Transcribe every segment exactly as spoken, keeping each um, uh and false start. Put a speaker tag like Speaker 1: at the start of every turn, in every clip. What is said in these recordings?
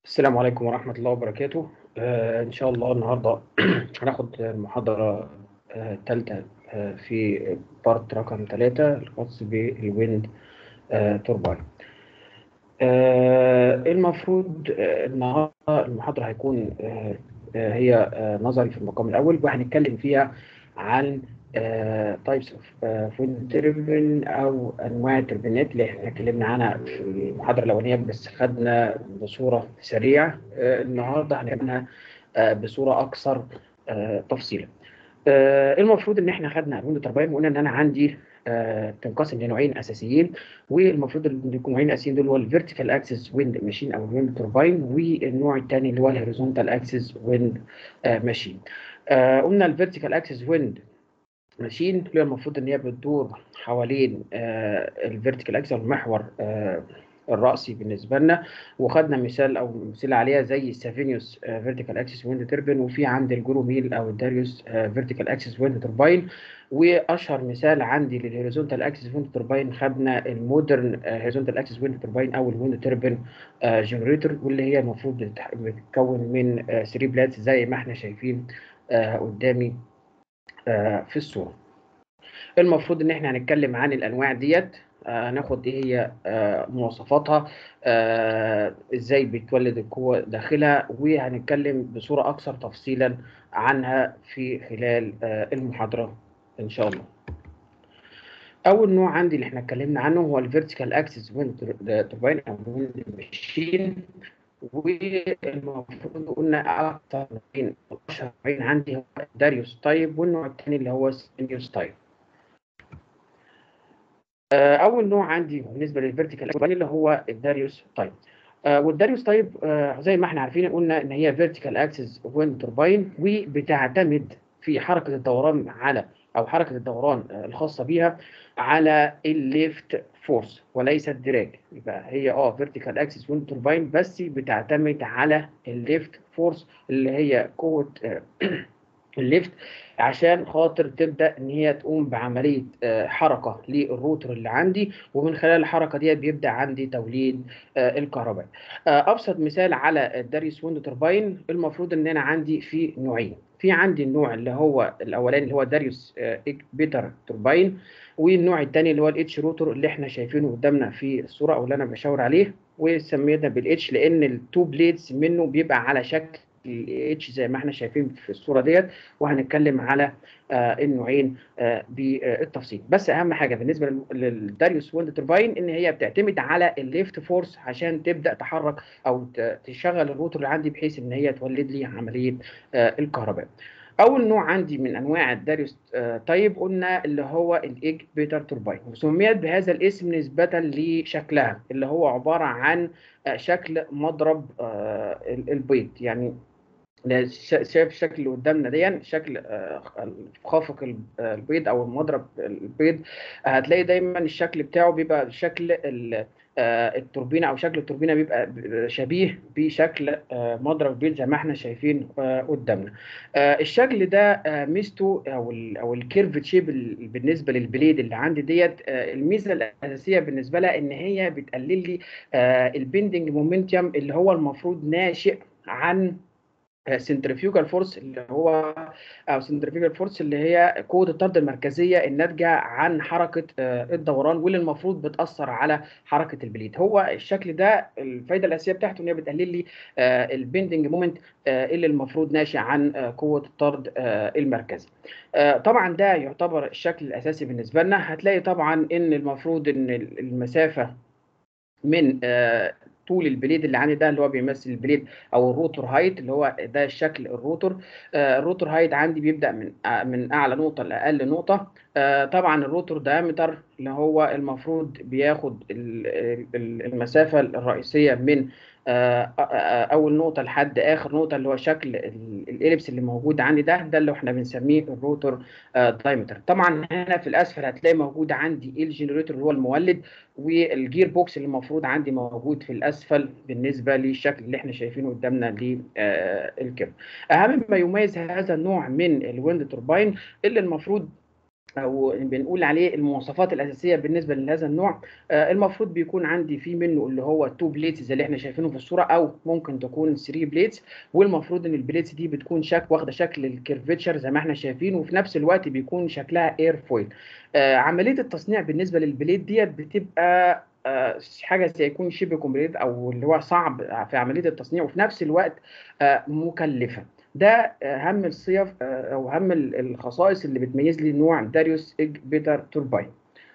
Speaker 1: السلام عليكم ورحمة الله وبركاته. آه إن شاء الله النهاردة هناخد المحاضرة آه تالتة آه في بارت رقم ثلاثة الخاص بالويند آه توربين. آه المفروض آه النهاردة المحاضرة هيكون آه آه هي آه نظري في المقام الأول، وهنتكلم فيها عن تايبس اوف ويند تربين او انواع التربينات اللي احنا اتكلمنا عنها في المحاضره الاولانيه، بس خدنا بصوره سريعه. آه النهارده هنعملها آه بصوره اكثر آه تفصيلا. آه المفروض ان احنا خدنا الويند تربين وقلنا ان انا عندي آه تنقسم لنوعين اساسيين، والمفروض ان يكون نوعين اساسيين دول هو الفيرتيكال اكسس ويند ماشين او الويند تربين، والنوع الثاني اللي هو الهوريزونتال اكسس ويند ماشين. آه قلنا الفيرتيكال اكسس ويند ماشين اللي هي المفروض ان هي بتدور حوالين الفيرتيكال اكسس، المحور آه الرأسي بالنسبة لنا، وخدنا مثال او مثال عليها زي السافينيوس فيرتيكال اكسس ويند تربين، وفي عند الجروميل او الداريوس فيرتيكال اكسس ويند تربين. واشهر مثال عندي للهوريزونتال اكسس ويند تربين خدنا المودرن هوريزونتال اكسس ويند تربين او الويند تربين جنريتور، واللي هي المفروض بتتكون من ثلاثة بلاتس زي ما احنا شايفين آه قدامي آه في الصورة. المفروض ان احنا هنتكلم عن الانواع ديت، آه، هناخد ايه هي آه، مواصفاتها، آه، ازاي بتولد القوة داخلها، وهنتكلم بصورة اكثر تفصيلا عنها في خلال آه، المحاضرة ان شاء الله. اول نوع عندي اللي احنا اتكلمنا عنه هو الفيرتيكال اكسس ويند توربين او ويند ماشين، والمفروض قلنا اكثر نوعين اشهر نوعين عندي هو داريوس تايب، والنوع الثاني اللي هو سينيوس تايب. اول نوع عندي بالنسبه للفيرتيكال اكسس اللي هو الداريوس تايب. آه والداريوس تايب آه زي ما احنا عارفين قلنا ان هي فيرتيكال اكسس ويند توربين، وبتعتمد في حركه الدوران على او حركه الدوران آه الخاصه بيها على الليفت فورس وليس الدراج. يبقى هي اه فيرتيكال اكسس ويند توربين بس بتعتمد على الليفت فورس اللي هي قوه آه الليفت، عشان خاطر تبدا ان هي تقوم بعمليه آه، حركه للروتور اللي عندي، ومن خلال الحركه دي بيبدا عندي توليد آه، الكهرباء. آه، ابسط مثال على الداريوس ويند توربين، المفروض ان انا عندي في نوعين. في عندي النوع اللي هو الاولاني اللي هو داريوس آه، بيتر توربين، والنوع الثاني اللي هو الاتش روتور اللي احنا شايفينه قدامنا في الصوره او اللي انا بشاور عليه، وسمينا بالاتش لان التو بليدز منه بيبقى على شكل الاتش زي ما احنا شايفين في الصوره ديت. وهنتكلم على آه النوعين آه بالتفصيل، بس اهم حاجه بالنسبه للداريوس ويند توربين ان هي بتعتمد على الليفت فورس عشان تبدا تحرك او تشغل الروتور اللي عندي بحيث ان هي تولد لي عمليه آه الكهرباء. اول نوع عندي من انواع الداريوس آه طيب قلنا اللي هو الايج بيتر توربين، وسميت بهذا الاسم نسبه لشكلها اللي هو عباره عن آه شكل مضرب آه البيض. يعني شايف الشكل اللي قدامنا دي شكل آه، خافق الب- آه، البيض او المضرب البيض. آه، هتلاقي دايما الشكل بتاعه بيبقى شكل ال- آه، التوربينه، او شكل التوربينه بيبقى ب- شبيه بشكل آه، مضرب البيض زي ما احنا شايفين آه، قدامنا. آه، الشكل ده آه، ميزته او ال او الكيرف شيب ال- بالنسبه للبليد اللي عندي ديت، آه، الميزه الاساسيه بالنسبه لها ان هي بتقلل لي البندنج مومنتوم اللي هو المفروض ناشئ عن سنترفيوجال فورس، اللي هو او سنترفيوجال فورس اللي هي قوه الطرد المركزيه الناتجه عن حركه آه، الدوران، واللي المفروض بتاثر على حركه البليد. هو الشكل ده الفايده الاساسيه بتاعته ان هي بتقلل لي البندنج مومنت اللي المفروض ناشئ عن آه، قوه الطرد آه، المركزي. آه، طبعا ده يعتبر الشكل الاساسي بالنسبه لنا. هتلاقي طبعا ان المفروض ان المسافه من آه، طول البليد اللي عندي ده اللي هو بيمثل البليد او الروتور هايت، اللي هو ده الشكل الروتور. آه، الروتور هايت عندي بيبدأ من آه، من اعلى نقطة لاقل نقطة. آه، طبعا الروتور دايمتر اللي هو المفروض بياخد ال- ال- المسافة الرئيسية من آه، آه، آه، اول نقطة لحد اخر نقطة، اللي هو شكل ال- الاليبس اللي موجود عندي ده ده اللي احنا بنسميه الروتور دايمتر. طبعا هنا في الاسفل هتلاقي موجود عندي الجنريتور اللي هو المولد، والجير بوكس اللي المفروض عندي موجود في الاسفل بالنسبه للشكل اللي احنا شايفينه قدامنا للكيرف. اهم ما يميز هذا النوع من الويند توربين اللي المفروض او بنقول عليه المواصفات الاساسيه بالنسبه لهذا النوع. آه، المفروض بيكون عندي في منه اللي هو تو بليتس زي اللي احنا شايفينه في الصوره، او ممكن تكون ثري بليتس. والمفروض ان البليتس دي بتكون شكل واخده شكل الكيرفتشر زي ما احنا شايفين، وفي نفس الوقت بيكون شكلها اير فويل. آه، عمليه التصنيع بالنسبه للبليت ديت بتبقى آه، حاجه زي يكون شبه كومبليت، او اللي هو صعب في عمليه التصنيع، وفي نفس الوقت آه، مكلفه. ده اهم الصيغ او اهم الخصائص اللي بتميز لي نوع داريوس ايج بيتر توربين.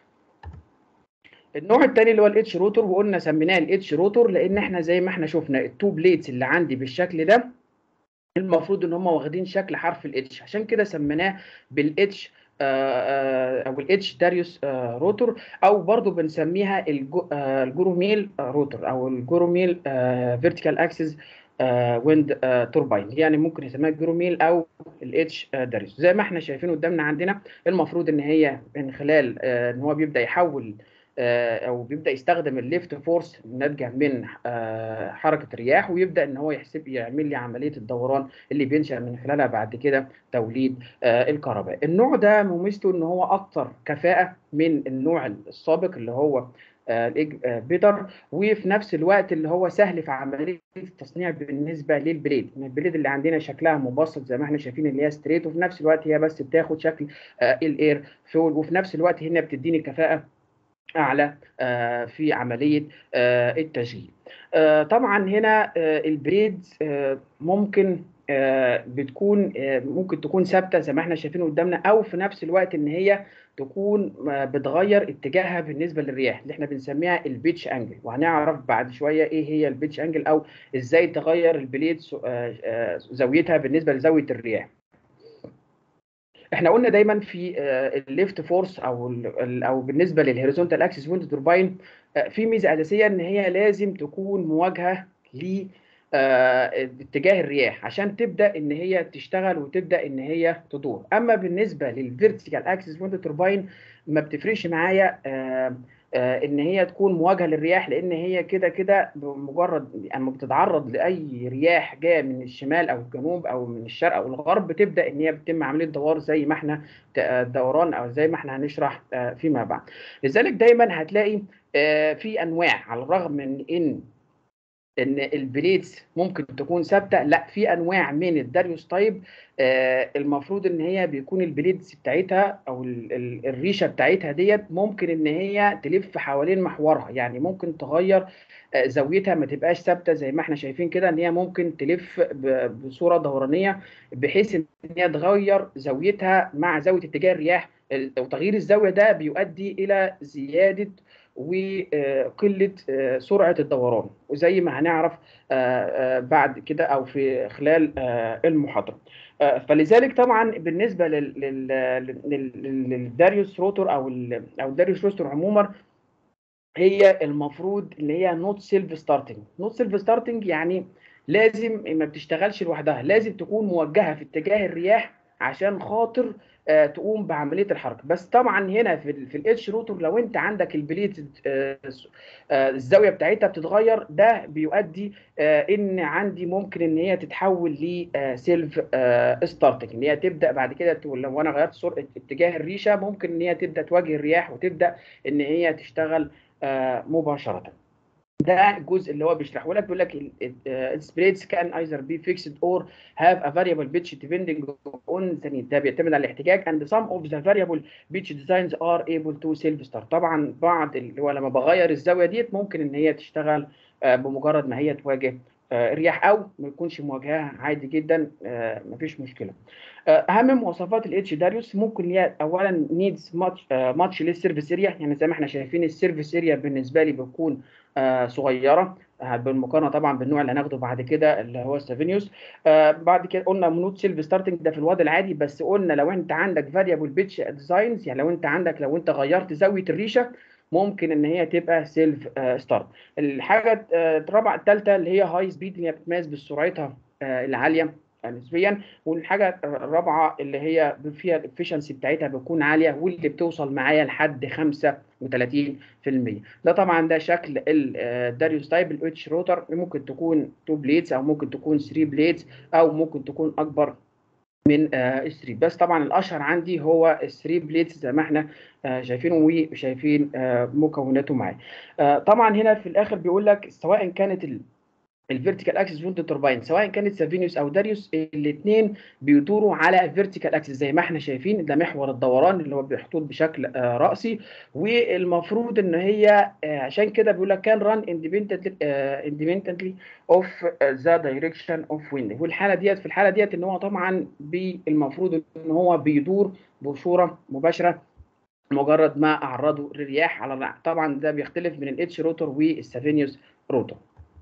Speaker 1: النوع الثاني اللي هو الاتش روتور، وقلنا سميناه الاتش روتور لان احنا زي ما احنا شفنا التو بليتس اللي عندي بالشكل ده المفروض ان هم واخدين شكل حرف الاتش، عشان كده سميناه بالاتش او الاتش داريوس روتور، او برضو بنسميها الجوروميل روتور او الجوروميل فيرتيكال اكسس ويند توربين، يعني ممكن يسميها الجوروميل او الاتش داريوس. زي ما احنا شايفين قدامنا عندنا المفروض ان هي من خلال آه، ان هو بيبدا يحول آه، او بيبدا يستخدم الليفت فورس الناتجه من آه، حركه الرياح، ويبدا ان هو يحسب يعمل لي عمليه الدوران اللي بينشا من خلالها بعد كده توليد آه، الكهرباء. النوع ده مميزته ان هو اكثر كفاءه من النوع السابق اللي هو آه، الايج آه، بيتر، وفي نفس الوقت اللي هو سهل في عمليه التصنيع بالنسبه للبليد. البليد اللي عندنا شكلها مبسط زي ما احنا شايفين اللي هي ستريت، وفي نفس الوقت هي بس بتاخد شكل آه، الاير فول، وفي نفس الوقت هنا بتديني كفاءه اعلى آه، في عمليه آه، التشغيل. آه، طبعا هنا آه، البريد آه، ممكن آه، بتكون آه، ممكن تكون ثابته زي ما احنا شايفين قدامنا، او في نفس الوقت ان هي تكون آه، بتغير اتجاهها بالنسبه للرياح اللي احنا بنسميها البيتش انجل، وهنعرف بعد شويه ايه هي البيتش انجل، او ازاي تغير البليد آه، آه، زاويتها بالنسبه لزاويه الرياح. احنا قلنا دايما في الليفت فورس او ال او بالنسبه للهوريزونتال اكسس ويند توربين في ميزه اساسيه ان هي لازم تكون مواجهه ل آه، اتجاه الرياح عشان تبدا ان هي تشتغل وتبدا ان هي تدور. اما بالنسبه للفيرتيكال اكسس ويند توربين ما بتفرقش معايا آه، آه، ان هي تكون مواجهه للرياح، لان هي كده كده بمجرد اما بتتعرض لاي رياح جايه من الشمال او الجنوب او من الشرق او الغرب بتبدا ان هي بتتم عمليه دوار زي ما احنا دوران، او زي ما احنا هنشرح آه، فيما بعد. لذلك دايما هتلاقي آه، في انواع، على الرغم من ان ان البليدز ممكن تكون ثابته، لا في انواع من الداريوس تايب آه المفروض ان هي بيكون البليدز بتاعتها او ال ال الريشه بتاعتها ديت ممكن ان هي تلف حوالين محورها، يعني ممكن تغير آه زاويتها ما تبقاش ثابته زي ما احنا شايفين كده، ان هي ممكن تلف بصوره دورانيه بحيث ان هي تغير زاويتها مع زاويه اتجاه الرياح. وتغيير الزاويه ده بيؤدي الى زياده وقله سرعه الدوران، وزي ما هنعرف بعد كده او في خلال المحاضره. فلذلك طبعا بالنسبه للداريوس روتور او او الداريوس روتور عموما، هي المفروض اللي هي نوت سيلف ستارتنج. نوت سيلف ستارتنج يعني لازم ما بتشتغلش لوحدها، لازم تكون موجهه في اتجاه الرياح عشان خاطر آه تقوم بعمليه الحركه. بس طبعا هنا في ال في الاتش روتور لو انت عندك البليت آه آه الزاويه بتاعتها بتتغير، ده بيؤدي آه ان عندي ممكن ان هي تتحول لسيلف آه ستارتنج، ان هي تبدا بعد كده لو انا غيرت سرعه اتجاه الريشه ممكن ان هي تبدا تواجه الرياح وتبدا ان هي تشتغل آه مباشره. ده الجزء اللي هو بيشرحه لك، بيقول لك السبريدز كان ايذر بي فيكسد اور هاف ا فاريبل بيتش ديبندنج اون ذا نيد. ده بيعتمد على الاحتياج and some of the variable pitch designs are able to self start. طبعا بعض اللي هو لما بغير الزاويه ديت ممكن ان هي تشتغل آه بمجرد ما هي تواجه آه الرياح، او ما يكونش مواجهه عادي جدا آه مفيش مشكله. اهم مواصفات الاتش داريوس ممكن هي اولا نيدز ماتش ماتش للسيرفيس اريا، يعني زي ما احنا شايفين السيرفيس اريا بالنسبه لي بتكون آه صغيره آه بالمقارنه طبعا بالنوع اللي هناخده بعد كده اللي هو السافينيوس. آه بعد كده قلنا نوت سيلف ستارتنج ده في الوضع العادي، بس قلنا لو انت عندك فاريبل بيتش ديزاينز، يعني لو انت عندك لو انت غيرت زاويه الريشه ممكن ان هي تبقى سيلف آه ستارت. الحاجه آه الرابعه الثالثه اللي هي هاي سبيد، اللي هي بتتميز بسرعتها آه العاليه نسبيا. والحاجه الرابعه اللي هي فيها الافشنسي بتاعتها بتكون عاليه، واللي بتوصل معايا لحد خمسة وثلاثين في المية. ده طبعا ده شكل الداريوس تايب الاتش روتر، ممكن تكون تو بليدز او ممكن تكون ثري بليدز او ممكن تكون اكبر من اتش ثري. بس طبعا الاشهر عندي هو ثري بليتس زي ما احنا آه، شايفينه وشايفين آه، مكوناته معاه. آه، طبعا هنا في الاخر بيقول لك سواء كانت الفيرتيكال اكسس ويند توربين، سواء كانت سافينيوس او داريوس، الاثنين بيدوروا على الفيرتيكال اكسس زي ما احنا شايفين. ده محور الدوران اللي هو بيحطوط بشكل آه راسي، والمفروض ان هي آه عشان كده بيقول لك كان ران اندبندنتلي اندبندنتلي اوف ذا دايركشن اوف ويند. والحاله ديت في الحاله ديت ان هو طبعا المفروض ان هو بيدور بصوره مباشره مجرد ما اعرضه للرياح على الرعد. طبعا ده بيختلف من الاتش روتور والسافينيوس روتور.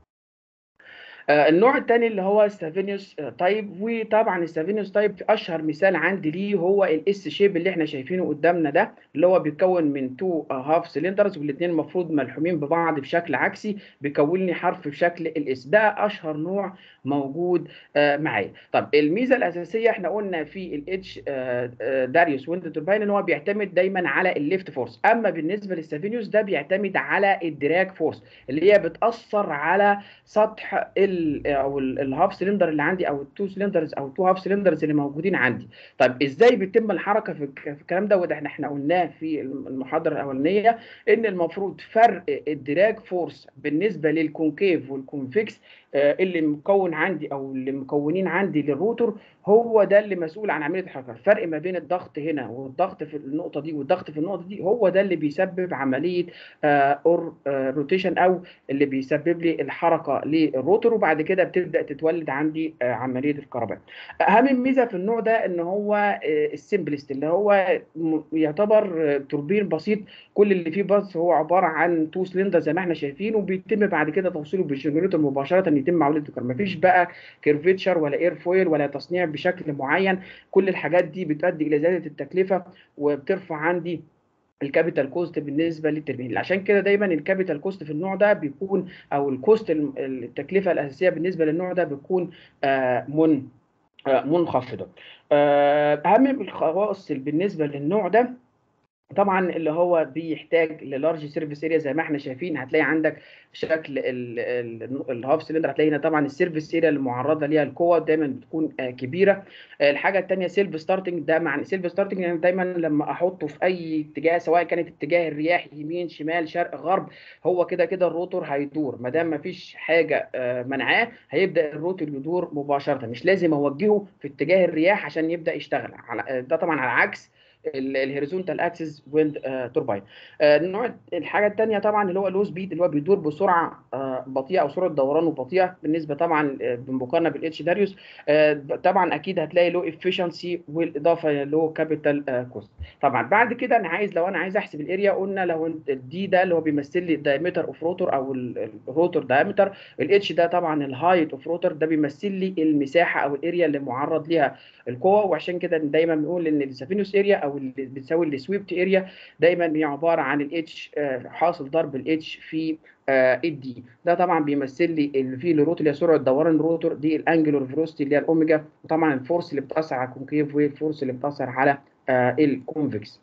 Speaker 1: آه، النوع الثاني اللي هو السافينيوس تايب. وطبعا السافينيوس تايب اشهر مثال عندي ليه هو الاس شيب اللي احنا شايفينه قدامنا ده، اللي هو بيتكون من تو هاف سلندرز والاثنين المفروض ملحومين ببعض بشكل عكسي، بيكون لي حرف بشكل الاس. ده اشهر نوع موجود آه، معايا. طب الميزه الاساسيه احنا قلنا في الاتش داريوس ويند توربين ان هو بيعتمد دايما على الليفت فورس، اما بالنسبه للسافينيوس ده بيعتمد على الدراج فورس اللي هي بتاثر على سطح ال او الهاف سلندر اللي عندي، او التو سلندرز او التو هاف سلندرز اللي موجودين عندي. طيب ازاي بيتم الحركه في في الكلام ده؟ وده احنا احنا قلناه في المحاضره الاولانيه ان المفروض فرق الدراج فورس بالنسبه للكونكيف والكونفكس آه، اللي مكون عندي او اللي مكونين عندي للروتور، هو ده اللي مسؤول عن عمليه الحركه. الفرق ما بين الضغط هنا والضغط في النقطه دي والضغط في النقطه دي هو ده اللي بيسبب عمليه اور روتيشن، او اللي بيسبب لي الحركه للروتور، وبعد كده بتبدا تتولد عندي آه، عمليه الكهرباء. اهم ميزه في النوع ده ان هو آه، السمبلست، اللي هو م- يعتبر آه، توربين بسيط. كل اللي فيه بس هو عباره عن تو سلندر زي ما احنا شايفين، وبيتم بعد كده توصيله بالجنريتور مباشره ان يتم عمليه الكهرباء. مفيش بقى كيرفيتشر ولا اير فويل ولا تصنيع بشكل معين. كل الحاجات دي بتؤدي الى زياده التكلفه وبترفع عندي الكابيتال كوست بالنسبه للتربين. عشان كده دايما الكابيتال كوست في النوع ده بيكون، او الكوست الم- التكلفه الاساسيه بالنسبه للنوع ده بتكون آه، من آه، منخفضه. آه، اهم الخواص بالنسبه للنوع ده طبعا اللي هو بيحتاج للارج سيرفيس اريا زي ما احنا شايفين. هتلاقي عندك شكل الهاف سلندر، هتلاقي هنا طبعا السيرفيس اريا المعرضه ليها القوه دايما بتكون آه، كبيره. آه، الحاجه الثانيه سيلف ستارتنج. ده معنى سيلف ستارتنج يعني دايما لما احطه في اي اتجاه، سواء كانت اتجاه الرياح يمين شمال شرق غرب، هو كده كده الروتور هيدور. ما دام ما فيش حاجه آه، منعاه هيبدا الروتور يدور مباشره، مش لازم اوجهه في اتجاه الرياح عشان يبدا يشتغل. على ده طبعا على عكس الهوريزونتال اكسس ويند توربين. النوع الحاجه الثانيه طبعا اللي هو لو سبيد، اللي هو بيدور بسرعه آه، بطيئه او سرعه دورانه بطيئه بالنسبه طبعا آه، بالمقارنه بالاتش داريوس. آه، طبعا اكيد هتلاقي له افشنسي والاضافه له كابيتال كوست. طبعا بعد كده انا عايز، لو انا عايز احسب الاريا، قلنا لو الدي ده اللي هو بيمثل لي الدايمتر اوف روتور او الروتور دايمتر، الاتش ده طبعا الهايت اوف روتور، ده بيمثل لي المساحه او الاريا اللي معرض ليها القوه. وعشان كده دايما بنقول ان السافينوس اريا او اللي بتساوي السويبت اريا دايما هي عباره عن الاتش حاصل ضرب الاتش في الدي. ده طبعا بيمثل لي الفي للروتور اللي هي سرعه دوران الروتور، دي الانجلر فيلوسيتي اللي هي الاوميجا، وطبعا الفورس اللي بتاثر على الكونكيف والفورس اللي بتاثر على الكونفكس.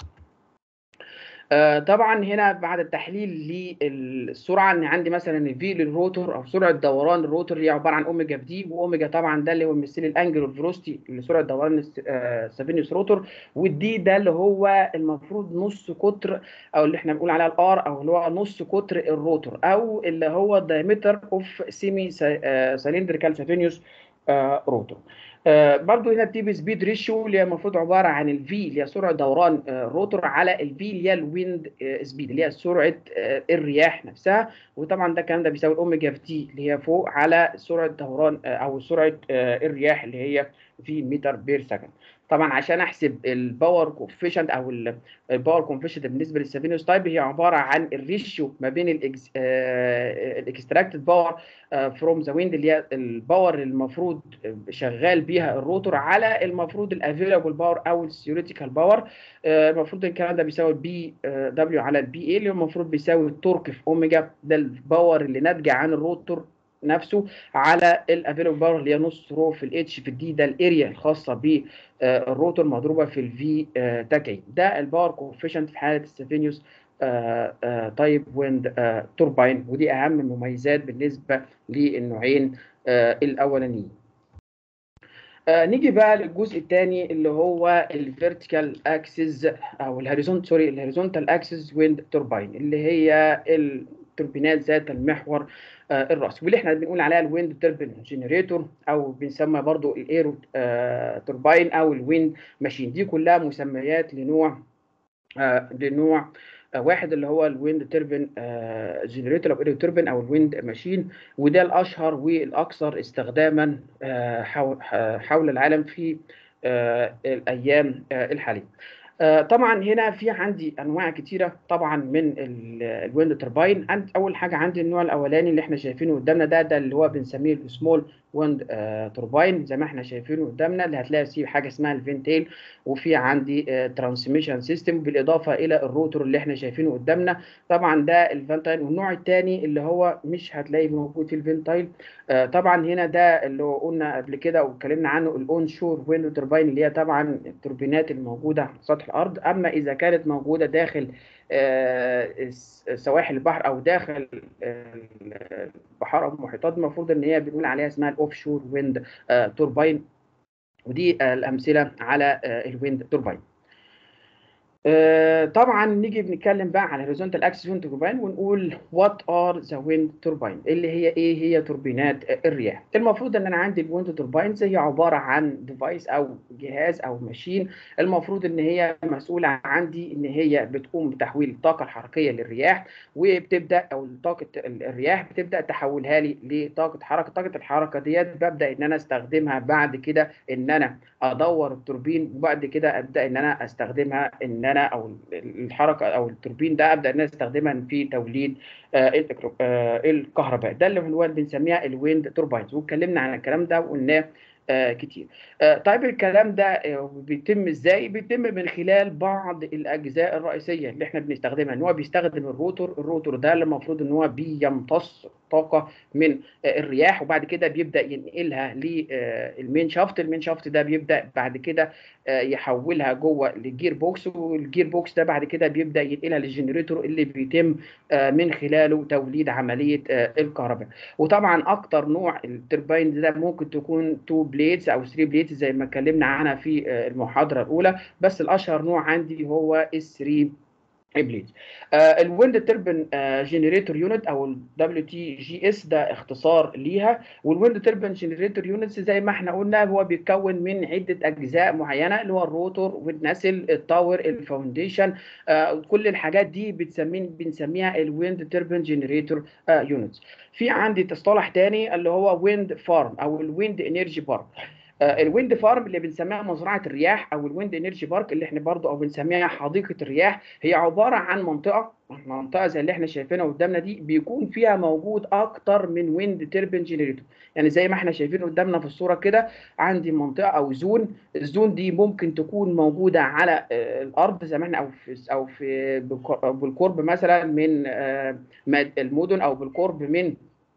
Speaker 1: آه، طبعا هنا بعد التحليل للسرعه ان عندي مثلا الفي للروتور او سرعه دوران الروتور هي عباره عن اوميجا في دي، واوميجا طبعا ده اللي هو بيمثل الانجل فيلوسيتي لسرعه دوران السافينيوس روتور، والدي ده اللي هو المفروض نص قطر، او اللي احنا بنقول عليها الار، او اللي هو نص قطر الروتور، او اللي هو diameter اوف سيمي سالندريكال سافينيوس روتور. آه برضو هنا بتيجي سبيد ريشيو اللي هي المفروض عباره عن الفي اللي هي سرعه دوران آه الروتور على الفي اللي هي الويند آه سبيد اللي هي سرعه آه الرياح نفسها. وطبعا ده الكلام ده بيساوي الاوميجا في تي اللي هي فوق على سرعه دوران آه او سرعه آه الرياح اللي هي في متر بير سكند. طبعا عشان احسب الباور كوفيشنت او الباور كوفيشنت بالنسبه للسافينوس تايب، هي عباره عن الريشيو ما بين الاكستراكتد باور فروم ذا ويند اللي هي الباور المفروض شغال بيها الروتور على المفروض الافيلابل باور او الثيوريتيكال باور. المفروض الكلام ده بيساوي بي دبليو على البي اي اللي هو المفروض بيساوي التورك في اوميجا، ده الباور اللي ناتجه عن الروتور نفسه، على الافيلابل باور اللي هي نص رو في الاتش في الدي، ده الاريا الخاصه بالروتور مضروبه في الفي تكعيب. ده الباور كوفيشنت في حاله السافينيوس تايب ويند توربين، ودي اهم المميزات بالنسبه للنوعين الاولانيين. آه نيجي بقى للجزء الثاني اللي هو الفيرتيكال اكسس او الهوريزونت سوري الهوريزونتال اكسس ويند توربين، اللي هي التوربينات ذات المحور آه الرأسي، واللي احنا بنقول عليها الويند توربين جنريتور، او بنسمى برضو الايرو آه توربين او الويند ماشين. دي كلها مسميات لنوع آه لنوع آه واحد اللي هو الويند توربين آه جنريتور او ايرو توربين او الويند ماشين. وده الاشهر والاكثر استخداما آه حول, حول العالم في آه الايام آه الحاليه. آه، طبعا هنا في عندي انواع كتيره طبعا من الويند توربين. عند اول حاجه عندي النوع الاولاني اللي احنا شايفينه قدامنا، ده ده اللي هو بنسميه السمول ويند توربين، زي ما احنا شايفينه قدامنا، اللي هتلاقي فيه حاجه اسمها الفينتيل، وفي عندي ترانسميشن سيستم بالاضافه الى الروتور اللي احنا شايفينه قدامنا. طبعا ده الفينتيل. والنوع الثاني اللي هو مش هتلاقيه موجود في الفينتيل، آه، طبعا هنا ده اللي هو قلنا قبل كده واتكلمنا عنه الاون شور ويند توربين، اللي هي طبعا التوربينات الموجوده على سطح الارض. اما اذا كانت موجوده داخل آه، سواحل البحر او داخل البحار او المحيطات، المفروض ان هي بنقول عليها اسمها الاوف شور ويند توربين. ودي آه، الامثله على آه، الويند توربين. آه، طبعا نيجي بنتكلم بقى على هوريزونتال اكسس ويند توربين، ونقول وات ار ذا ويند توربين، اللي هي ايه هي توربينات الرياح. المفروض ان انا عندي الويند توربينز هي عباره عن ديفايس او جهاز او ماشين، المفروض ان هي مسؤوله عندي ان هي بتقوم بتحويل الطاقه الحركيه للرياح، وبتبدا او طاقه الرياح بتبدا تحولها لي لطاقه حركه. طاقه الحركه ديت ببدا ان انا استخدمها بعد كده ان انا ادور التوربين، وبعد كده ابدا ان انا استخدمها ان انا او الحركه او التوربين ده ابدا ان انا استخدمها في توليد آه آه الكهرباء. ده اللي هو بنسميها الويند توربينز، واتكلمنا عن الكلام ده وقلناه آه كتير. آه طيب الكلام ده آه بيتم ازاي؟ بيتم من خلال بعض الاجزاء الرئيسيه اللي احنا بنستخدمها. ان هو بيستخدم الروتور. الروتور ده اللي المفروض ان هو بيمتص طاقه من آه الرياح، وبعد كده بيبدا ينقلها للمين شافت. المين شافت ده بيبدا بعد كده آه يحولها جوه للجير بوكس، والجير بوكس ده بعد كده بيبدا ينقلها للجنريتور اللي بيتم آه من خلاله توليد عمليه آه الكهرباء. وطبعا اكتر نوع التربين ده ممكن تكون اتنين بليدز او تلاتة بليدز زي ما اتكلمنا عنها في المحاضره الاولى، بس الاشهر نوع عندي هو ال تلاتة بليدز. آه الويند تربن آه جنريتور يونت او ال دبليو تي جي اس ده اختصار ليها. والويند تربن جنريتور يونتس زي ما احنا قلنا هو بيتكون من عده اجزاء معينه، اللي هو الروتور والنسل التاور الفاونديشن. آه كل الحاجات دي بتسمين بنسميها الويند تربن جنريتور آه يونتس. في عندي تصطلح تاني اللي هو ويند فارم او الويند انرجي بارك. آه الويند فارم اللي بنسميها مزرعه الرياح او الويند انرجي بارك اللي احنا برضو او بنسميها حديقه الرياح، هي عباره عن منطقه منطقه زي اللي احنا شايفينها قدامنا دي، بيكون فيها موجود اكتر من ويند تربين جنريتور. يعني زي ما احنا شايفين قدامنا في الصوره كده، عندي منطقه او زون. الزون دي ممكن تكون موجوده على آه الارض زي ما احنا، او في او في بالقرب مثلا من آه المدن، او بالقرب من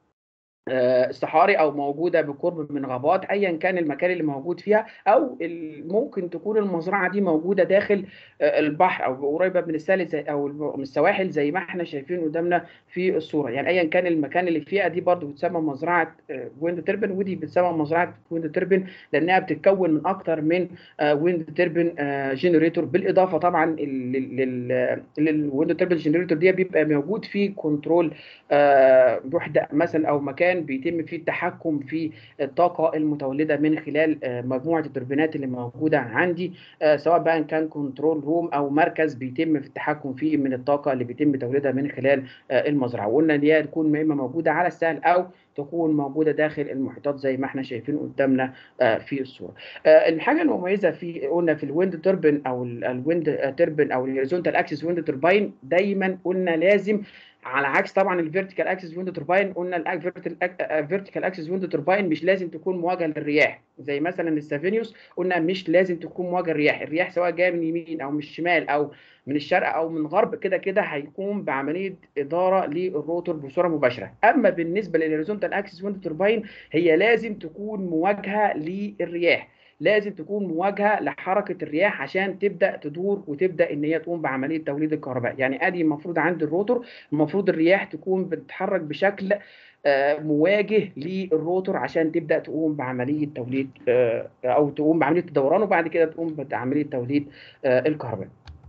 Speaker 1: الصحاري، او موجوده بقرب من غابات، ايا كان المكان اللي موجود فيها. او ممكن تكون المزرعه دي موجوده داخل البحر او قريبه من الساحل زي او من السواحل زي ما احنا شايفين قدامنا في الصوره. يعني ايا كان المكان اللي فيها، دي برضو بتسمى مزرعه ويند تربن، ودي بتسمى مزرعه ويند تربن لانها بتتكون من اكتر من ويند تربن جنريتور. بالاضافه طبعا للويند تربن جنريتور دي بيبقى موجود فيه كنترول وحده مثلا او مكان بيتم فيه التحكم في الطاقه المتولده من خلال مجموعه التوربينات اللي موجوده عندي، سواء بقى كان كنترول روم او مركز بيتم في التحكم فيه من الطاقه اللي بيتم توليدها من خلال المزرعه. وقلنا ان هي تكون اما موجوده على السهل او تكون موجوده داخل المحيطات زي ما احنا شايفين قدامنا في الصوره. الحاجه المميزه في قلنا في الويند توربين او الويند توربين او الهوريزونتال اكسس ويند توربين، دايما قلنا لازم على عكس طبعا الفيرتيكال اكسس ويند توربين، قلنا الفيرتيكال اكسس ويند توربين مش لازم تكون مواجهه للرياح. زي مثلا السافينيوس قلنا مش لازم تكون مواجهه للرياح. الرياح سواء جايه من يمين او من الشمال او من الشرق او من الغرب، كده كده هيقوم بعمليه اداره للروتور بصوره مباشره. اما بالنسبه للهوريزونتال اكسس ويند توربين، هي لازم تكون مواجهه للرياح. لازم تكون مواجهه لحركه الرياح عشان تبدا تدور وتبدا ان هي تقوم بعمليه توليد الكهرباء. يعني ادي المفروض عند الروتور المفروض الرياح تكون بتتحرك بشكل آه، مواجه للروتور عشان تبدا تقوم بعمليه توليد آه، او تقوم بعمليه الدوران، وبعد كده تقوم بعمليه توليد آه، الكهرباء.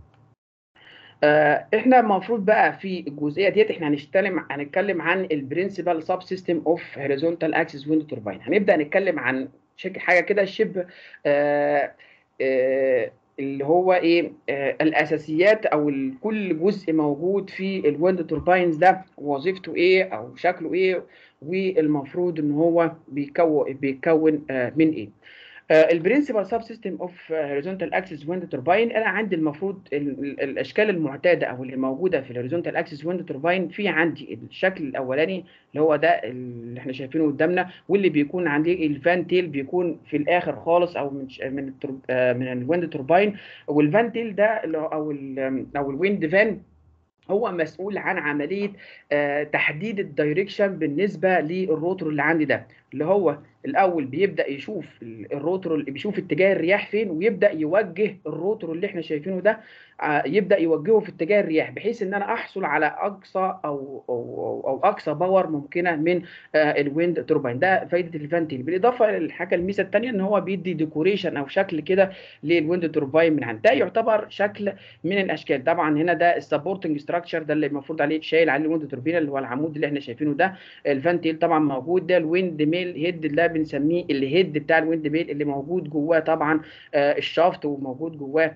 Speaker 1: آه، احنا المفروض بقى في الجزئيه ديت احنا هنتكلم هنتكلم عن البرنسبل سب سيستم اوف هوريزونتال اكسس ويند توربين. هنبدا نتكلم عن شك- حاجه كده شبه آه، آه، اللي هو ايه آه، الاساسيات او ال- كل جزء موجود في الويند توربينز ده وظيفته ايه او شكله ايه، والمفروض ان هو بيكون بيتكون آه، من ايه. البرنسبل سب سيستم اوف هوريزونتال اكسس ويند توربين، انا عندي المفروض ال- ال- الاشكال المعتاده او اللي موجوده في الهوريزونتال اكسس ويند توربين. في عندي الشكل الاولاني اللي هو ده اللي احنا شايفينه قدامنا، واللي بيكون عندي الفانتيل بيكون في الاخر خالص او من ش- من التور- آه، من الويند توربين. والفانتيل ده اللي هو- او ال او الويند فان هو مسؤول عن عمليه آه، تحديد الدايركشن بالنسبه للروتور اللي عندي ده، اللي هو الاول بيبدا يشوف ال- الروتور اللي بيشوف اتجاه الرياح فين، ويبدا يوجه الروتور اللي احنا شايفينه ده آه، يبدا يوجهه في اتجاه الرياح، بحيث ان انا احصل على اقصى او او او, أو اقصى باور ممكنه من آه، الويند توربين. ده فايده الفانتيل، بالاضافه للحاجه الميزه الثانيه ان هو بيدي ديكوريشن او شكل كده للويند توربين من عند. ده يعتبر شكل من الاشكال. طبعا هنا ده السبورتنج ستراكشر، ده اللي المفروض عليه شايل عليه الويند توربينه اللي هو العمود اللي احنا شايفينه ده. الفانتيل طبعا موجود. ده الويند ميل هيد اللي بنسميه الهيد بتاع الويند ميل اللي موجود جواه طبعا آه، الشافت، وموجود جواه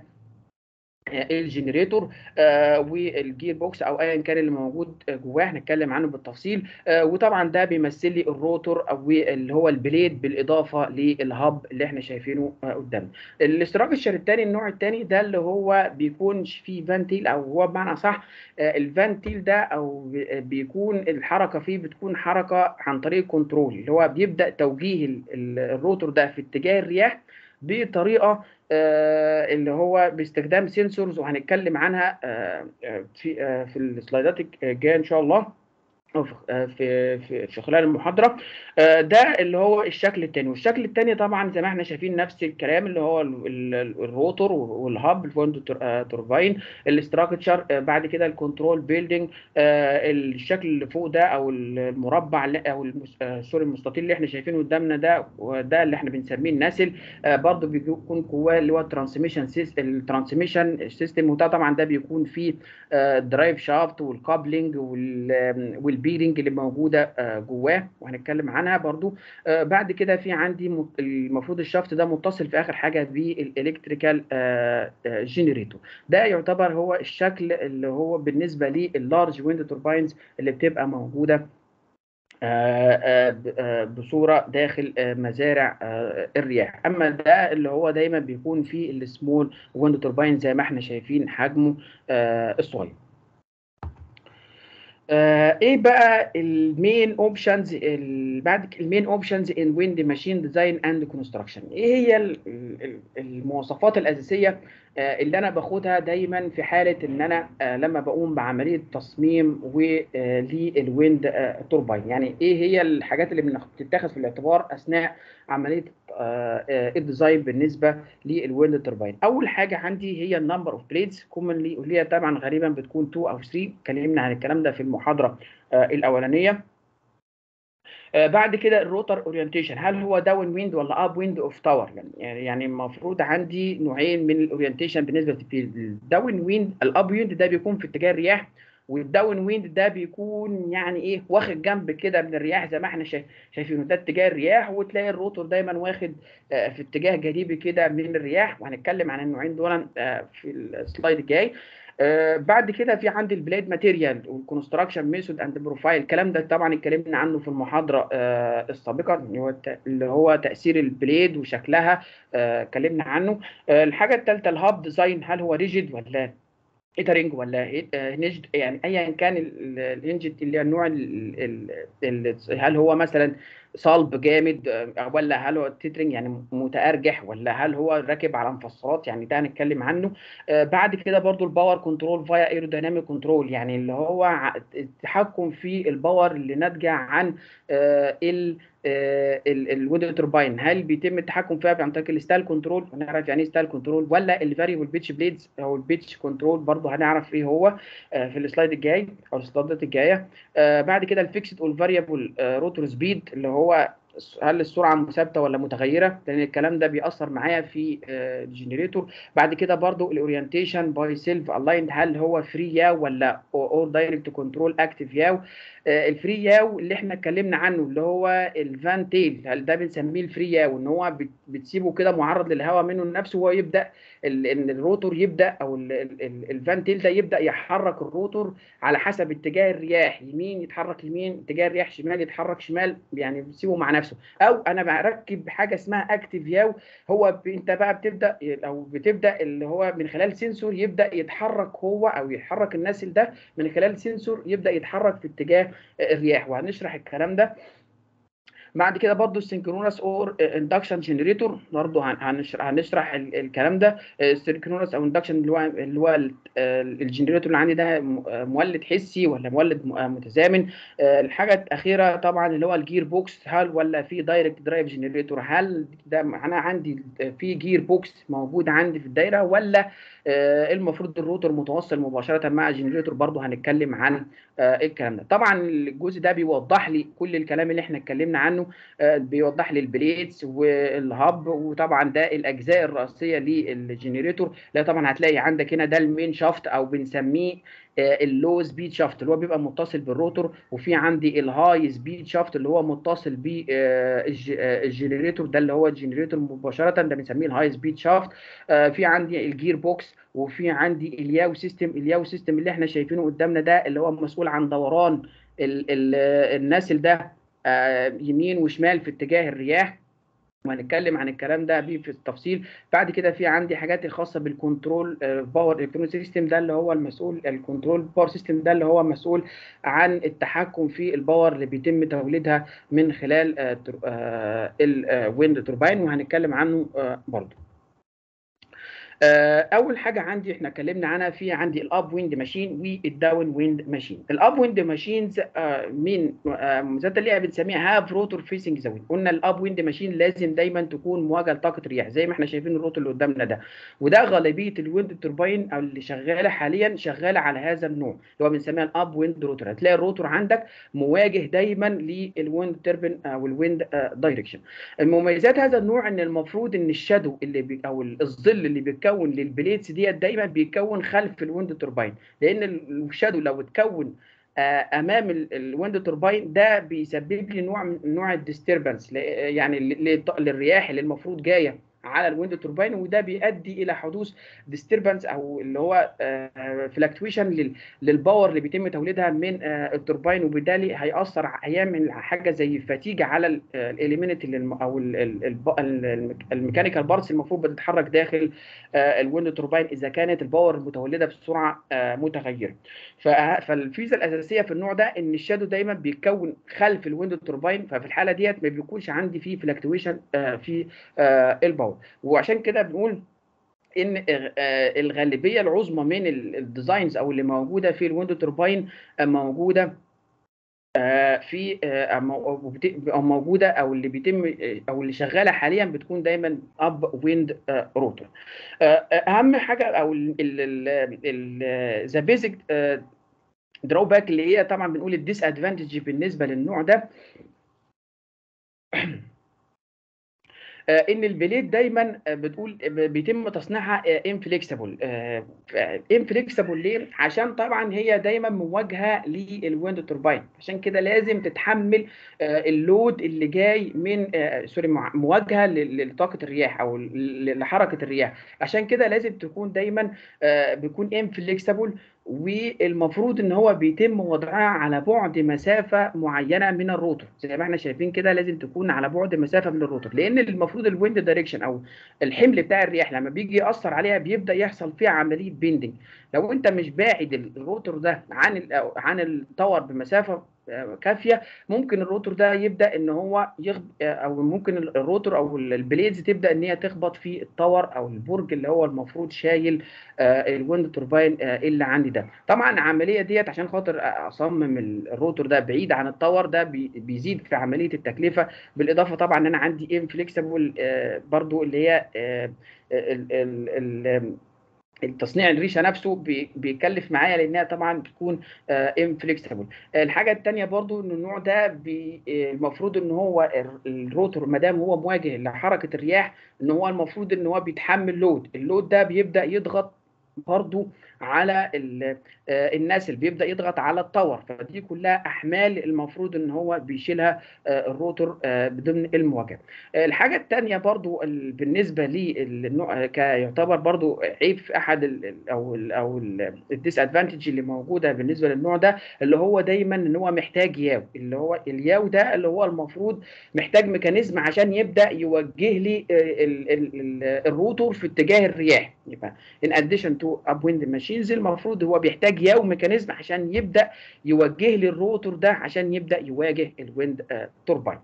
Speaker 1: الجنريتور آه والجير بوكس او ايا كان اللي موجود جواه، هنتكلم عنه بالتفصيل. آه وطبعا ده بيمثل لي الروتور او اللي هو البليد، بالاضافه للهب اللي احنا شايفينه آه قدامنا. الاستراكشر الثاني، النوع الثاني ده اللي هو بيكون فيه فانتيل، او هو بمعنى صح آه الفانتيل ده او بي- بيكون الحركه فيه بتكون حركه عن طريق كنترول، اللي هو بيبدا توجيه ال- ال- الروتور ده في اتجاه الرياح بطريقه آه، اللي هو باستخدام سنسورز، وهنتكلم عنها آه، آه، في آه، في السلايدات الجايه ان شاء الله، أو في آه، في في في خلال المحاضره. آه، ده اللي هو الشكل الثاني. والشكل الثاني طبعا زي ما احنا شايفين نفس الكلام، اللي هو ال- ال- الروتور والهاب الفوند توربين. الاستراكشر آه، بعد كده الكنترول بيلدينج، الشكل اللي فوق ده او المربع اللي- او المس- آه، سوري المستطيل اللي احنا شايفينه قدامنا ده، وده اللي احنا بنسميه الناسل. آه، برضه بيكون جواه اللي هو الترانسميشن الترانسميشن سيستم، وده طبعا ده بيكون فيه الدرايف شافت والكابلنج والبيرنج اللي موجوده آه، جواه، وهنتكلم عنها برضو. آه، بعد كده في عندي مت- المفروض الشافت ده متصل في اخر حاجه بالالكتريكال جنريتور. ده يعتبر هو الشكل اللي هو بالنسبه لللارج ويند توربينز اللي بتبقى موجوده آه، آه، ب- آه، بصوره داخل آه، مزارع آه، الرياح. اما ده اللي هو دايما بيكون فيه السمول ويند توربين زي ما احنا شايفين حجمه آه، الصغير. آه ايه بقى المين اوبشنز بعد المين اوبشنز ان ويند ماشين ديزاين اند كونستراكشن؟ ايه هي ال- ال- المواصفات الاساسيه آه اللي انا باخدها دايما في حاله ان انا آه لما بقوم بعمليه تصميم للويند آه توربين؟ يعني ايه هي الحاجات اللي بناخ- بتتاخد في الاعتبار اثناء عمليه آه آه الديزاين بالنسبه للويند توربين؟ اول حاجه عندي هي النمبر اوف بليدز كومنلي، واللي هي طبعا غالبا بتكون اتنين او تلاتة. اتكلمنا عن الكلام ده في المحاضره آه الاولانيه. آه بعد كده الروتر اورينتيشن، هل هو داون ويند ولا اب ويند اوف تاور؟ يعني يعني المفروض عندي نوعين من الاورينتيشن بالنسبه للداون ويند. الاب ويند ده بيكون في اتجاه الرياح، والداون ويند ده بيكون يعني ايه واخد جنب كده من الرياح زي ما احنا شايف- شايفينه. ده اتجاه الرياح، وتلاقي الروتور دايما واخد آه، في اتجاه جانبي كده من الرياح، وهنتكلم عن النوعين دول آه، في السلايد الجاي. آه، بعد كده في عندي البلاد ماتيريال والكونستراكشن ميثود اند بروفايل. الكلام ده طبعا اتكلمنا عنه في المحاضره آه، السابقه، اللي هو الت- اللي هو تاثير البليد وشكلها آه، اتكلمنا عنه. آه، الحاجه الثالثه الهاب ديزاين، هل هو ريجيد ولا ايترنج ولا هنجد؟ يعني ايا كان الهنجد اللي هي النوع ال- ال- ال- هل هو مثلا صلب جامد آه، ولا هل هو تيترنج يعني متأرجح، ولا هل هو راكب على مفصلات؟ يعني ده هنتكلم عنه. آه، بعد كده برضو الباور كنترول فايا ايروديناميك كنترول، يعني اللي هو ع- التحكم في الباور اللي ناتجه عن الويند توربين هل بيتم التحكم فيها عن طريق الستايل كنترول، هنعرف يعني ايه ستايل كنترول، ولا الفاريبل بيتش بليدز او البيتش كنترول برضه هنعرف ايه هو آه، في السلايد الجاي او السلايدات الجايه. آه، بعد كده الفيكسد والفاريبل روتور سبيد اللي هو هل السرعه ثابته ولا متغيره، لان الكلام ده بيأثر معايا في الجنريتور. بعد كده برضو الاورينتيشن باي سيلف الايند، هل هو فري ياو ولا اور دايركت كنترول اكتيف ياو. الفري ياو اللي احنا اتكلمنا عنه اللي هو الفان تيل، هل ده بنسميه الفري ياو، ان هو بتسيبه كده معرض للهواء منه لنفسه، وهو يبدا ان الروتور يبدا او الفان تيل ده يبدا يحرك الروتور على حسب اتجاه الرياح، يمين يتحرك يمين، اتجاه الرياح شمال يتحرك شمال، يعني بتسيبه مع نفسه. او انا بركب حاجه اسمها اكتيف ياو، هو انت بقى بتبدا او بتبدا اللي هو من خلال سنسور يبدا يتحرك هو او يتحرك الناسل ده من خلال سنسور يبدا يتحرك في اتجاه الرياح، وهنشرح الكلام ده. بعد كده برضو السynchronous اور اندكشن جنريتور، برضو هنشرح, هنشرح الكلام ده. السynchronous او اندكشن اللي هو اللي هو الجنريتور اللي عندي ده مولد حسي ولا مولد متزامن. الحاجه الاخيره طبعا اللي هو الجير بوكس، هل ولا في دايركت درايف جنريتور، هل ده انا عندي في جير بوكس موجود عندي في الدايره، ولا المفروض الروتور متوصل مباشره مع الجنريتور. برضو هنتكلم عن الكلام ده. طبعا الجزء ده بيوضح لي كل الكلام اللي احنا اتكلمنا عنه، بيوضح لي البليتس والهب، وطبعا ده الاجزاء الرئيسيه للجنريتور. لا طبعا هتلاقي عندك هنا ده المين شافت او بنسميه اللو سبيد شافت اللي هو بيبقى متصل بالروتور، وفي عندي الهاي سبيد شافت اللي هو متصل بالجنريتور، ده اللي هو الجنريتور مباشره، ده بنسميه الهاي سبيد شافت. في عندي الجير بوكس، وفي عندي الياو سيستم. الياو سيستم اللي احنا شايفينه قدامنا ده اللي هو مسؤول عن دوران ال ال الناسل ده يمين وشمال في اتجاه الرياح، وهنتكلم عن الكلام ده في التفصيل. بعد كده في عندي حاجات الخاصه بالكنترول باور الكترونيك سيستم، ده اللي هو المسؤول الكنترول باور سيستم ده اللي هو مسؤول عن التحكم في الباور اللي بيتم توليدها من خلال الويند توربين، وهنتكلم عنه برضه. اول حاجه عندي احنا اتكلمنا عنها، في عندي الاب ويند ماشين والداون ويند ماشين. الاب ويند ماشينز من ميزات اللي بنسميها هاف روتور فيسنج ذا ويند. قلنا الاب ويند ماشين لازم دايما تكون مواجهه لطاقه الرياح، زي ما احنا شايفين الروتور اللي قدامنا ده، وده غالبيه الويند توربين او اللي شغاله حاليا شغاله على هذا النوع اللي هو بنسميها الاب ويند روتور. هتلاقي الروتور عندك مواجه دايما للويند تربين او الويند دايركشن. المميزات هذا النوع ان المفروض ان الشادو اللي بي او الظل اللي بيتكون للبليتس ديت دايما بيتكون خلف الويند توربين، لان الشادو لو اتكون امام الويند توربين ده بيسبب لي نوع من نوع الديستربنس، يعني للرياح اللي المفروض جايه على الويند توربين، وده بيؤدي الى حدوث ديستربنس او اللي هو فلكتويشن للباور اللي بيتم توليدها من التوربين، وبالتالي هياثر هيعمل حاجه زي فتيجه على الاليمنت او الميكانيكال بارتس المفروض بتتحرك داخل الويند توربين اذا كانت الباور المتولده بسرعه متغيره. فالفيزا الاساسيه في النوع ده ان الشادو دايما بيتكون خلف الويند توربين، ففي الحاله ديت ما بيكونش عندي فيه فلكتويشن في الباور. وعشان كده بنقول ان الغالبيه العظمى من الديزاينز او اللي موجوده في الويند توربين موجوده في او موجوده او اللي بيتم او اللي شغاله حاليا بتكون دايما اب ويند روتور. اهم حاجه او ذا بيزك دروباك اللي هي طبعا بنقول الديس ادفانتج بالنسبه للنوع ده، ان البليد دايما بتقول بيتم تصنيعها انفليكسبل. انفليكسبل ليه؟ عشان طبعا هي دايما مواجهه للويند توربين، عشان كده لازم تتحمل اللود اللي جاي من سوري مواجهه لطاقه الرياح او لحركه الرياح، عشان كده لازم تكون دايما بيكون انفليكسبل، والمفروض ان هو بيتم وضعها على بعد مسافه معينه من الروتور، زي ما احنا شايفين كده لازم تكون على بعد مسافه من الروتور، لان المفروض الويند دايركشن او الحمل بتاع الرياح لما بيجي ياثر عليها بيبدا يحصل فيها عمليه بيندنج. لو انت مش باعد الروتور ده عن عن التاور بمسافه كافيه، ممكن الروتور ده يبدا ان هو يخب... او ممكن الروتور او البليدز تبدا ان هي تخبط في التاور او البرج اللي هو المفروض شايل الويند توربين اللي عندي ده. طبعا العمليه ديت عشان خاطر اصمم الروتور ده بعيد عن التاور ده بيزيد في عمليه التكلفه، بالاضافه طبعا ان انا عندي انفليكسبل برضو اللي هي ال ال ال التصنيع الريشه نفسه بيكلف معايا لانها طبعا بتكون انفليكسبل. الحاجه الثانيه برضو ان النوع ده المفروض ان هو الروتور ما دام هو مواجه لحركه الرياح، ان هو المفروض ان هو بيتحمل لود، اللود ده بيبدا يضغط برضو على الناس اللي بيبدا يضغط على التاور، فدي كلها احمال المفروض ان هو بيشيلها الروتور ضمن المواجهه. الحاجه الثانيه برضو بالنسبه للنوع كيعتبر برضو عيب في احد ال او ال او الديس ادفانتج اللي موجوده بالنسبه للنوع ده، اللي هو دايما ان هو محتاج ياو، اللي هو الياو ده اللي هو المفروض محتاج ميكانيزم عشان يبدا يوجه لي ال ال ال الروتور في اتجاه الرياح. يبقى in addition to upwind machines المفروض هو بيحتاج ياو ميكانيزم عشان يبدا يوجه لي الروتور ده عشان يبدا يواجه الويند توربين.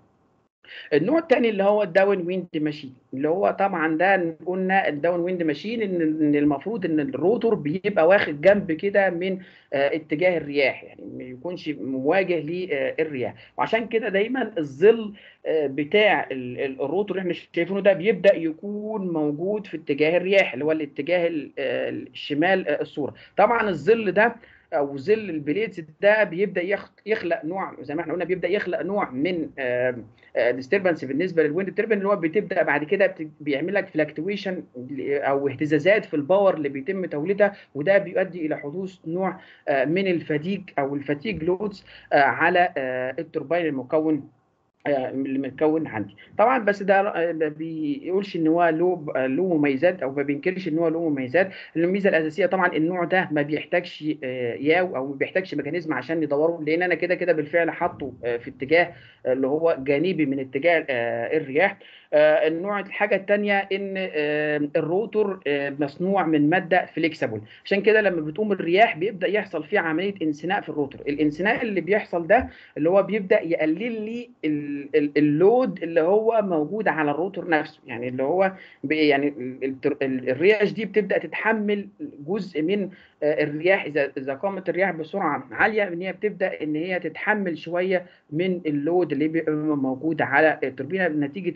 Speaker 1: النوع الثاني اللي هو الداون ويند ماشين، اللي هو طبعا ده قلنا الداون ويند ماشين ان المفروض ان الروتور بيبقى واخد جنب كده من آه اتجاه الرياح، يعني ما يكونش مواجه للرياح، وعشان كده دايما الظل آه بتاع الروتور اللي احنا شايفينه ده بيبدا يكون موجود في اتجاه الرياح اللي هو الاتجاه الشمال الصوره. طبعا الظل ده او ظل البليتس ده بيبدا يخلق نوع زي ما احنا قلنا، بيبدا يخلق نوع من ديستربنس بالنسبه للويند تربين، اللي هو بتبدا بعد كده بيعمل لك فلكتويشن او اهتزازات في الباور اللي بيتم توليدها، وده بيؤدي الى حدوث نوع من الفاتيج او الفاتيج لودز على التوربين المكون اللي متكون عندي. طبعا بس ده ما بيقولش ان هو له له مميزات او ما بينكرش ان هو له مميزات. الميزه الاساسيه طبعا النوع ده ما بيحتاجش ياو او ما بيحتاجش ميكانيزم عشان يدوره، لان انا كده كده بالفعل حاطه في اتجاه اللي هو جانبي من اتجاه الرياح. النوع الحاجه الثانيه ان الروتور مصنوع من ماده فليكسبل، عشان كده لما بتقوم الرياح بيبدا يحصل فيه عمليه انسناء في الروتور. الانسناء اللي بيحصل ده اللي هو بيبدا يقلل لي اللود اللي هو موجود على الروتور نفسه، يعني اللي هو يعني الرياش دي بتبدا تتحمل جزء من الرياح. اذا اذا قامت الرياح بسرعه عاليه ان هي بتبدا ان هي تتحمل شويه من اللود اللي بيبقى موجود على التوربينه نتيجه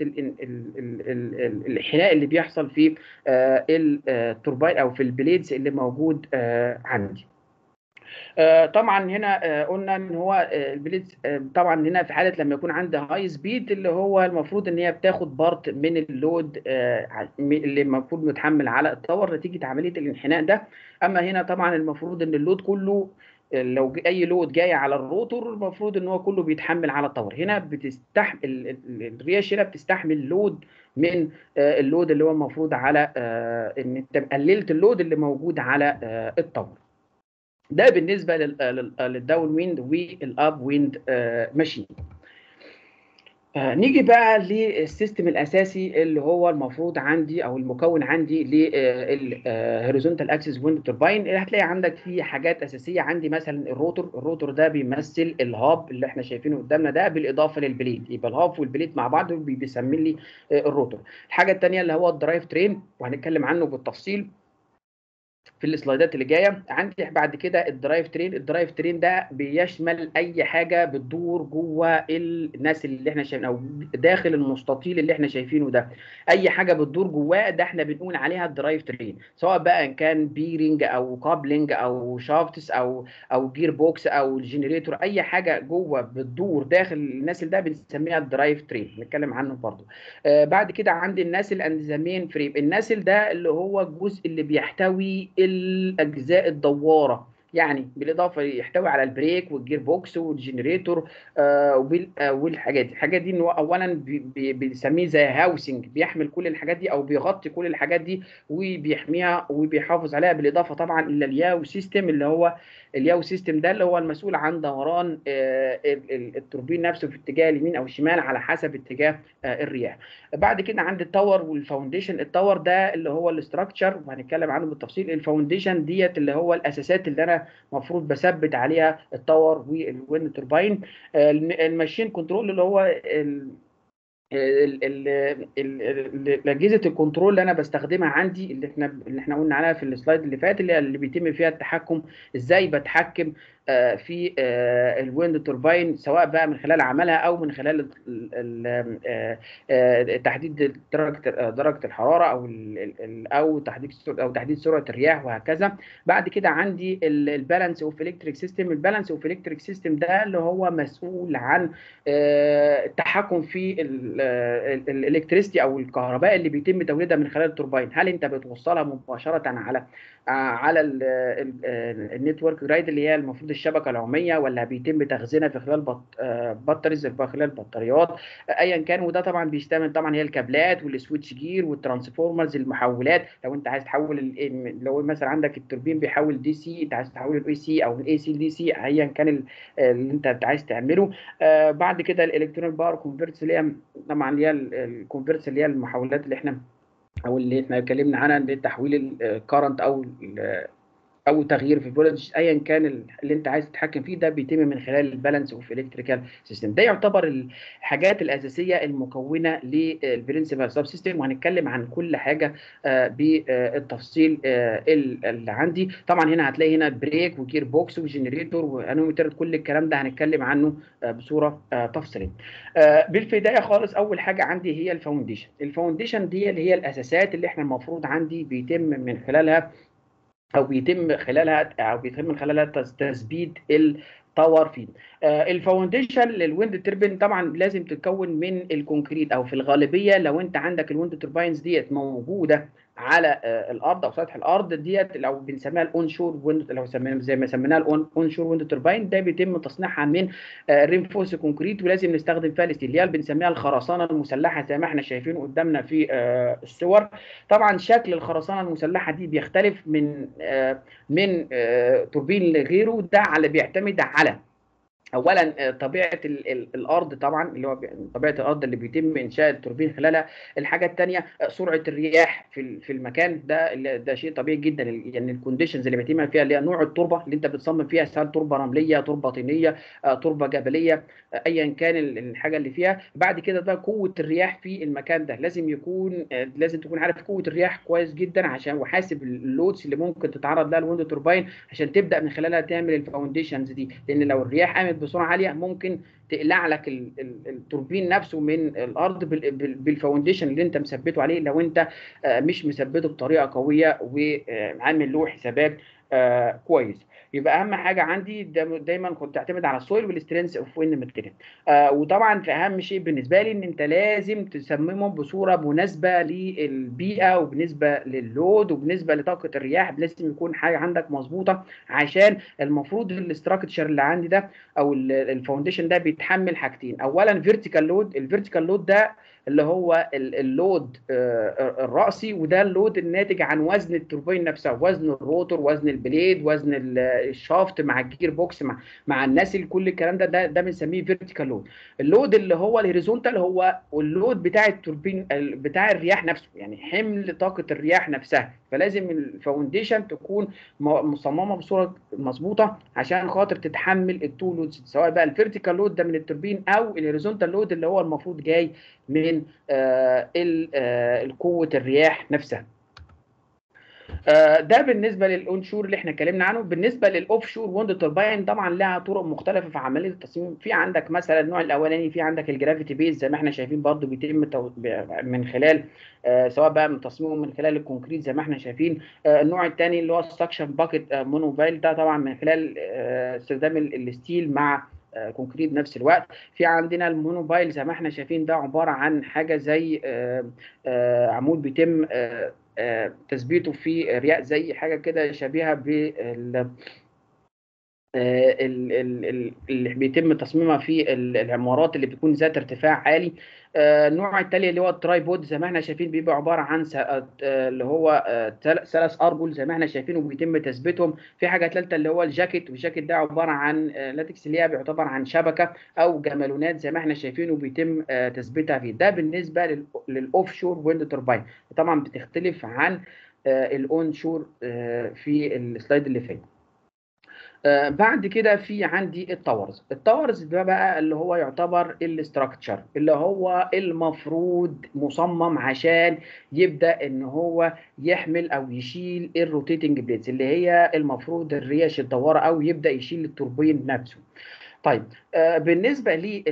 Speaker 1: الانحناء اللي بيحصل في التوربين او في البليدز اللي موجود عندي. آه طبعا هنا آه قلنا ان هو آه البليدز آه طبعا هنا في حاله لما يكون عندها هاي سبيد اللي هو المفروض ان هي بتاخد بارت من اللود اللي المفروض متحمل على التاور نتيجه عمليه الانحناء ده. اما هنا طبعا المفروض ان اللود كله لو اي لود جاي على الروتور المفروض ان هو كله بيتحمل على التاور. هنا بتستحمل الرياش هنا بتستحمل لود من اللود اللي هو المفروض على ان انت قللت اللود اللي موجود على التاور. ده بالنسبه للداون ويند والاب ويند ماشين. نيجي بقى للسيستم الاساسي اللي هو المفروض عندي او المكون عندي للهوريزونتال اكسس ويند توربين. اللي هتلاقي عندك فيه حاجات اساسيه عندي، مثلا الروتور. الروتور ده بيمثل الهاب اللي احنا شايفينه قدامنا ده بالاضافه للبليد، يبقى الهاب والبليد مع بعض بيسمي لي الروتور. الحاجه الثانيه اللي هو الدرايف ترين وهنتكلم عنه بالتفصيل في السلايدات اللي جايه. عندي بعد كده الدرايف ترين. الدرايف ترين ده بيشمل اي حاجه بتدور جوه الناس اللي احنا شايفينه او داخل المستطيل اللي احنا شايفينه ده، اي حاجه بتدور جواه ده احنا بنقول عليها الدرايف ترين، سواء بقى ان كان بيرنج او كابلنج او شافتس او او جير بوكس او الجنريتور، اي حاجه جوه بتدور داخل الناس ده بنسميها الدرايف ترين، نتكلم عنه برضه. آه بعد كده عندي الناسل اند ذا مين فريم. الناسل ده اللي هو الجزء اللي بيحتوي الاجزاء الدواره، يعني بالاضافه يحتوي على البريك والجير بوكس والجنريتور آه آه والحاجات دي. الحاجات دي ان هو اولا بنسميه زي هاوسنج، بيحمل كل الحاجات دي او بيغطي كل الحاجات دي وبيحميها وبيحافظ عليها، بالاضافه طبعا الى الياو سيستم اللي هو الياو سيستم ده اللي هو المسؤول عن دوران آه التوربين نفسه في اتجاه اليمين او الشمال على حسب اتجاه آه الرياح. بعد كده عند التاور والفاونديشن. التاور ده اللي هو الاستراكشر وهنتكلم عنه بالتفصيل. الفاونديشن ديت اللي هو الاساسات اللي انا المفروض بثبت عليها التاور والويند توربين. الماشين كنترول اللي هو ال- ال- ال- ال- ال- اجهزه الكنترول اللي انا بستخدمها عندي، اللي احنا اللي احنا قلنا عليها في السلايد اللي فات، اللي اللي بيتم فيها التحكم. ازاي بتحكم آه، في آه، الويند توربين، سواء بقى من خلال عملها او من خلال ال- ال- آه، آه، تحديد درجه آه، درجه الحراره، او ال- ال- ال- او تحديد سر- او تحديد سرعه الرياح وهكذا. بعد كده عندي البالانس اوف الكتريك سيستم. البالانس اوف الكتريك سيستم ده اللي هو مسؤول عن آه، التحكم في الالكتريستي او الكهرباء اللي بيتم توليدها من خلال التوربين. هل انت بتوصلها مباشره على آه، على النتورك جرايد اللي هي المفروض الشبكه العموميه، ولا بيتم تخزينها في خلال بط... آه، بطاريز في خلال بطاريات، آه، ايا كان. وده طبعا بيشتمل طبعا هي الكابلات والسويتش جير والترانسفورمرز، المحولات. لو انت عايز تحول ال- لو مثلا عندك التوربين بيحول دي سي، انت عايز تحوله الاي سي او الاي سي لدي سي، ايا كان ال- اللي انت عايز تعمله. آه بعد كده الالكترونيك باور كونفرتس، اللي هي طبعا اللي هي الكونفرتس، اللي هي المحولات اللي احنا او اللي احنا اتكلمنا عنها، لتحويل الكرنت او ال او تغيير في الفولتج، ايا كان اللي انت عايز تتحكم فيه. ده بيتم من خلال البالانس اوف الكتريكال سيستم. ده يعتبر الحاجات الاساسيه المكونه للبرنسبل سب سيستم، وهنتكلم عن كل حاجه آه، بالتفصيل آه، اللي عندي. طبعا هنا هتلاقي هنا بريك وجير بوكس وجنريتور وانوميتر، كل الكلام ده هنتكلم عنه آه، بصوره آه، تفصيليه. آه، بالبدايه خالص، اول حاجه عندي هي الفاونديشن. الفاونديشن دي اللي هي الاساسات اللي احنا المفروض عندي بيتم من خلالها او بيتم خلالها او بيتم من خلالها تس- تثبيت التاور فيه. آه الفاونديشن للويند توربين طبعا لازم تتكون من الكونكريت، او في الغالبيه لو انت عندك الويند توربينز ديت موجوده على آه الارض او سطح الارض ديت، لو بنسميها الاون شور ويند، لو سمينا زي ما سميناها الاون شور ويند توربين، ده بيتم تصنيعها من آه رينفورس كونكريت، ولازم نستخدم فيها الستيل، اللي هي بنسميها الخرسانه المسلحه زي ما احنا شايفين قدامنا في آه الصور. طبعا شكل الخرسانه المسلحه دي بيختلف من آه من آه توربين لغيره. ده على بيعتمد على اولا طبيعه ال ال الارض، طبعا اللي هو طبيعه الارض اللي بيتم انشاء التوربين خلالها. الحاجه الثانيه سرعه الرياح في في المكان ده، ده شيء طبيعي جدا. يعني الكونديشنز اللي بيتم فيها، اللي هي نوع التربه اللي انت بتصمم فيها، سواء تربه رمليه، تربه طينيه، تربه جبليه، ايا كان الحاجه اللي فيها. بعد كده بقى قوه الرياح في المكان ده، لازم يكون لازم تكون عارف قوه الرياح كويس جدا، عشان وحاسب اللودز اللي ممكن تتعرض لها الويند توربين، عشان تبدا من خلالها تعمل الفاونديشنز دي. لان لو الرياح قامت بسرعه عاليه ممكن تقلع لك التوربين نفسه من الارض بالفاونديشن اللي انت مثبته عليه، لو انت مش مثبته بطريقه قويه وعامل له حسابات كويس. يبقى اهم حاجه عندي دايما كنت تعتمد على السويل والسترينث اوف ويند ماتيريال. وطبعا في اهم شيء بالنسبه لي ان انت لازم تصممه بصوره مناسبه للبيئه، وبالنسبه لللود، وبالنسبه لطاقه الرياح، لازم يكون حاجه عندك مظبوطه، عشان المفروض الاستراكشر اللي عندي ده او الفاونديشن ده بيتحمل حاجتين. اولا فيرتيكال لود. الفيرتيكال لود ده اللي هو اللود الرأسي، وده اللود الناتج عن وزن التوربين نفسها، وزن الروتور، وزن البليد، وزن الشافت مع الجير بوكس مع مع الناسل، كل الكلام ده ده, ده بنسميه فيرتيكال لود. اللود اللي هو الهوريزونتال هو اللود بتاع التوربين بتاع الرياح نفسه، يعني حمل طاقة الرياح نفسها. فلازم الفاونديشن تكون مصممه بصوره مظبوطه عشان خاطر تتحمل التو لودز، سواء بقى الفيرتيكال لود ده من التوربين، او الهوريزونتال لود اللي هو المفروض جاي من آه قوه الرياح نفسها. ده بالنسبه للاونشور اللي احنا اتكلمنا عنه. بالنسبه للاوف شور ويند توربين، طبعا لها طرق مختلفه في عمليه التصميم. في عندك مثلا النوع الاولاني، في عندك الجرافيتي بيز زي ما احنا شايفين، برضو بيتم من خلال آه سواء بقى من تصميمه من خلال الكونكريت زي ما احنا شايفين. آه النوع الثاني اللي هو السكشن باكيت آه مونوفايل، ده طبعا من خلال آه استخدام الستيل مع آه كونكريت نفس الوقت. في عندنا المونوبايل زي ما احنا شايفين، ده عباره عن حاجه زي آه آه عمود بيتم آه آه تثبيته في رياء، زي حاجه كده شبيهه بال اللي بيتم تصميمها في العمارات اللي بتكون ذات ارتفاع عالي. النوع التالي اللي هو الترايبود زي ما احنا شايفين، بيبقى عباره عن اللي هو ثلاث ارجل زي ما احنا شايفين، وبيتم تثبيتهم. في حاجه ثالثه اللي هو الجاكيت، والجاكيت ده عباره عن لاتكس اللي هي بيعتبر عن شبكه او جمالونات زي ما احنا شايفين، وبيتم تثبيتها فيه. ده بالنسبه للاوف شور ويند توربين. طبعا بتختلف عن الاون شور في السلايد اللي فات. آه بعد كده في عندي التاورز. التاورز ده بقى اللي هو يعتبر الاستراكشر اللي هو المفروض مصمم عشان يبدأ ان هو يحمل او يشيل الروتيتنج بليدز اللي هي المفروض الريش الدواره، او يبدأ يشيل التوربين نفسه. طيب آه بالنسبه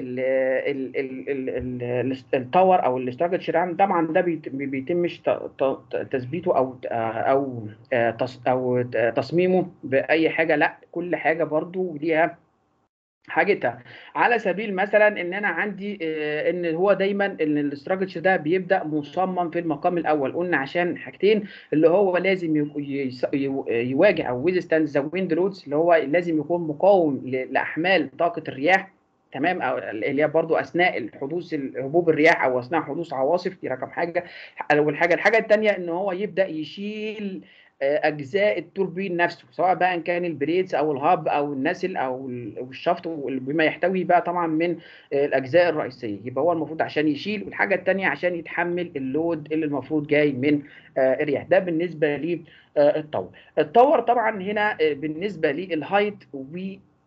Speaker 1: للتاور او الاستراكشر، طبعا ده بيت- ما بيتمش ت- ت- تثبيته او آه، او آه، تص- او تصميمه باي حاجه، لا كل حاجه برضو ليها حاجتها. على سبيل مثلا ان انا عندي آه، ان هو دايما ان الاستراكشر ده بيبدا مصمم في المقام الاول، قلنا عشان حاجتين، اللي هو لازم يك- يس- يو- يواجه او ويزستاند ذا ويند لودز، اللي هو لازم يكون مقاوم ل- لاحمال طاقه الرياح، تمام، او اللي هي برضو اثناء حدوث هبوب الرياح او اثناء حدوث عواصف، دي رقم حاجه. والحاجه الحاجه الثانيه ان هو يبدا يشيل آه، اجزاء التوربين نفسه، سواء بقى ان كان البريدز او الهاب او النسل او ال- أو الشافت، بما يحتوي بقى طبعا من آه، الاجزاء الرئيسيه. يبقى هو المفروض عشان يشيل، والحاجه الثانيه عشان يتحمل اللود اللي المفروض جاي من آه، الرياح. ده بالنسبه للطور. الطور طبعا هنا آه، بالنسبه للهايت و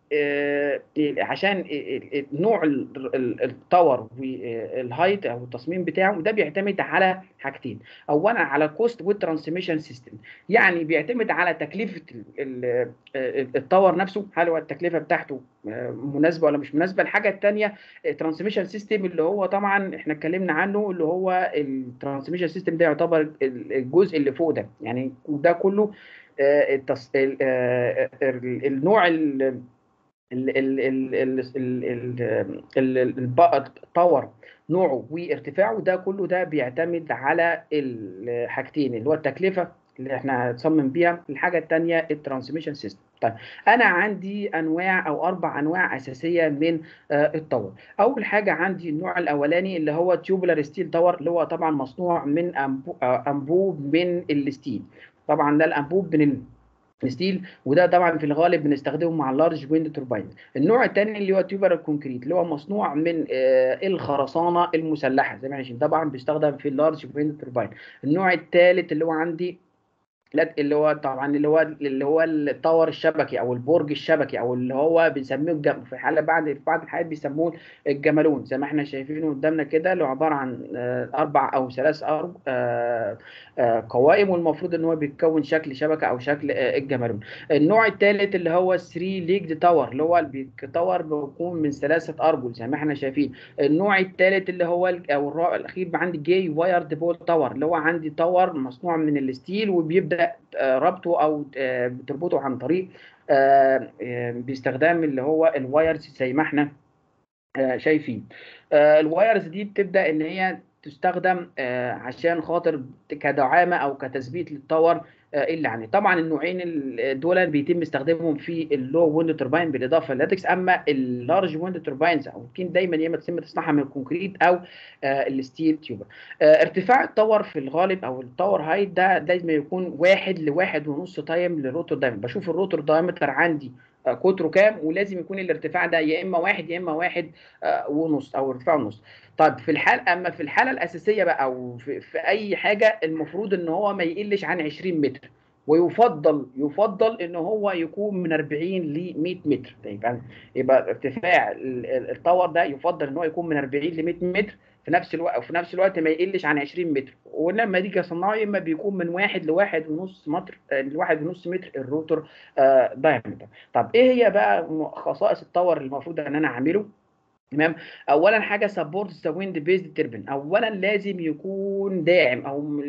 Speaker 1: آه، عشان آه، آه، نوع ال- ال- التاور والهايت او التصميم بتاعه ده بيعتمد على حاجتين. اولا على الكوست والترانسميشن سيستم، يعني بيعتمد على تكلفه ال- ال- ال- التاور نفسه، هل هو التكلفه بتاعته آه، مناسبه ولا مش مناسبه. الحاجه الثانيه الترانسميشن سيستم، اللي هو طبعا احنا اتكلمنا عنه، اللي هو الترانسميشن سيستم ده يعتبر ال- الجزء اللي فوق ده، يعني ده كله آه، التص... ال- آه، ال- النوع ال- ال- ال- ال- ال- ال- ال- ال- الب- الباور نوعه وارتفاعه، ده كله ده بيعتمد على الحاجتين، اللي هو التكلفه اللي احنا هنصمم بيها، الحاجه الثانيه الترانسميشن سيستم. طيب انا عندي انواع او اربع انواع اساسيه من آه، التاور. اول حاجه عندي النوع الاولاني اللي هو تيوبولار ستيل تاور، اللي هو طبعا مصنوع من أنبو- آه، انبوب من الستيل. طبعا ده الانبوب من ستيل، وده طبعا في الغالب بنستخدمه مع اللارج ويند توربين. النوع الثاني اللي هو تيوبر الكونكريت، اللي هو مصنوع من آه، الخرسانه المسلحه زي ما احنا شايفين، طبعا بيستخدم في اللارج ويند توربين. النوع الثالث اللي هو عندي، لا اللي هو طبعا اللي هو اللي هو التاور الشبكي او البرج الشبكي، او اللي هو بنسميه الجم... في حاله بعد في بعض الحالات بيسموه الجمالون، زي ما احنا شايفينه قدامنا كده، اللي هو عباره عن آه، اربع او ثلاث أرب... آه، آه، قوائم، والمفروض ان هو بيتكون شكل شبكه او شكل آه، الجمالون. النوع الثالث اللي هو ثري ليجد تاور، اللي هو التاور بيكون من ثلاثه ارجل زي ما احنا شايفين. النوع الثالث اللي هو ال- او الرابع الاخير عندي جاي وايرد بول تاور، اللي هو عندي تاور مصنوع من الستيل، وبيبدا آه، ربطه او آه، بتربطه عن طريق آه، آه، باستخدام اللي هو الوايرز زي ما احنا آه، شايفين. آه، الوايرز دي بتبدا ان هي تستخدم آه، عشان خاطر كدعامه او كتثبيت للتاور آه، اللي عندي. طبعا النوعين ال- دول بيتم استخدامهم في اللو ويند توربين بالاضافه للاتكس، اما اللارج ويند توربينز او يمكن دايما يا اما تتم تصنيعها من الكونكريت او آه، الستيل تيوبر. آه، ارتفاع التاور في الغالب او التاور هايت ده لازم يكون واحد لواحد ونص تايم للروتور دايمتر. بشوف الروتور دايمتر عندي آه، قطره كام، ولازم يكون الارتفاع ده يا اما واحد يا اما واحد آه، ونص او ارتفاع ونص. طيب في الحال اما في الحاله الاساسيه بقى، او في, في اي حاجه، المفروض ان هو ما يقلش عن عشرين متر، ويفضل يفضل ان هو يكون من أربعين ل مية متر. يبقى يبقى ارتفاع ال- ال- التاور ده يفضل ان هو يكون من أربعين ل مية متر في نفس الوقت، وفي نفس الوقت ما يقلش عن عشرين متر. ولما تيجي اصنعه اما بيكون من واحد لواحد ونص متر آه، لواحد ونص متر الروتور آه دايمتر. طب ايه هي بقى خصائص التاور اللي المفروض ان انا اعمله؟ تمام. اولا حاجه سبورت ذا ويند بيزد تربين، اولا لازم يكون داعم او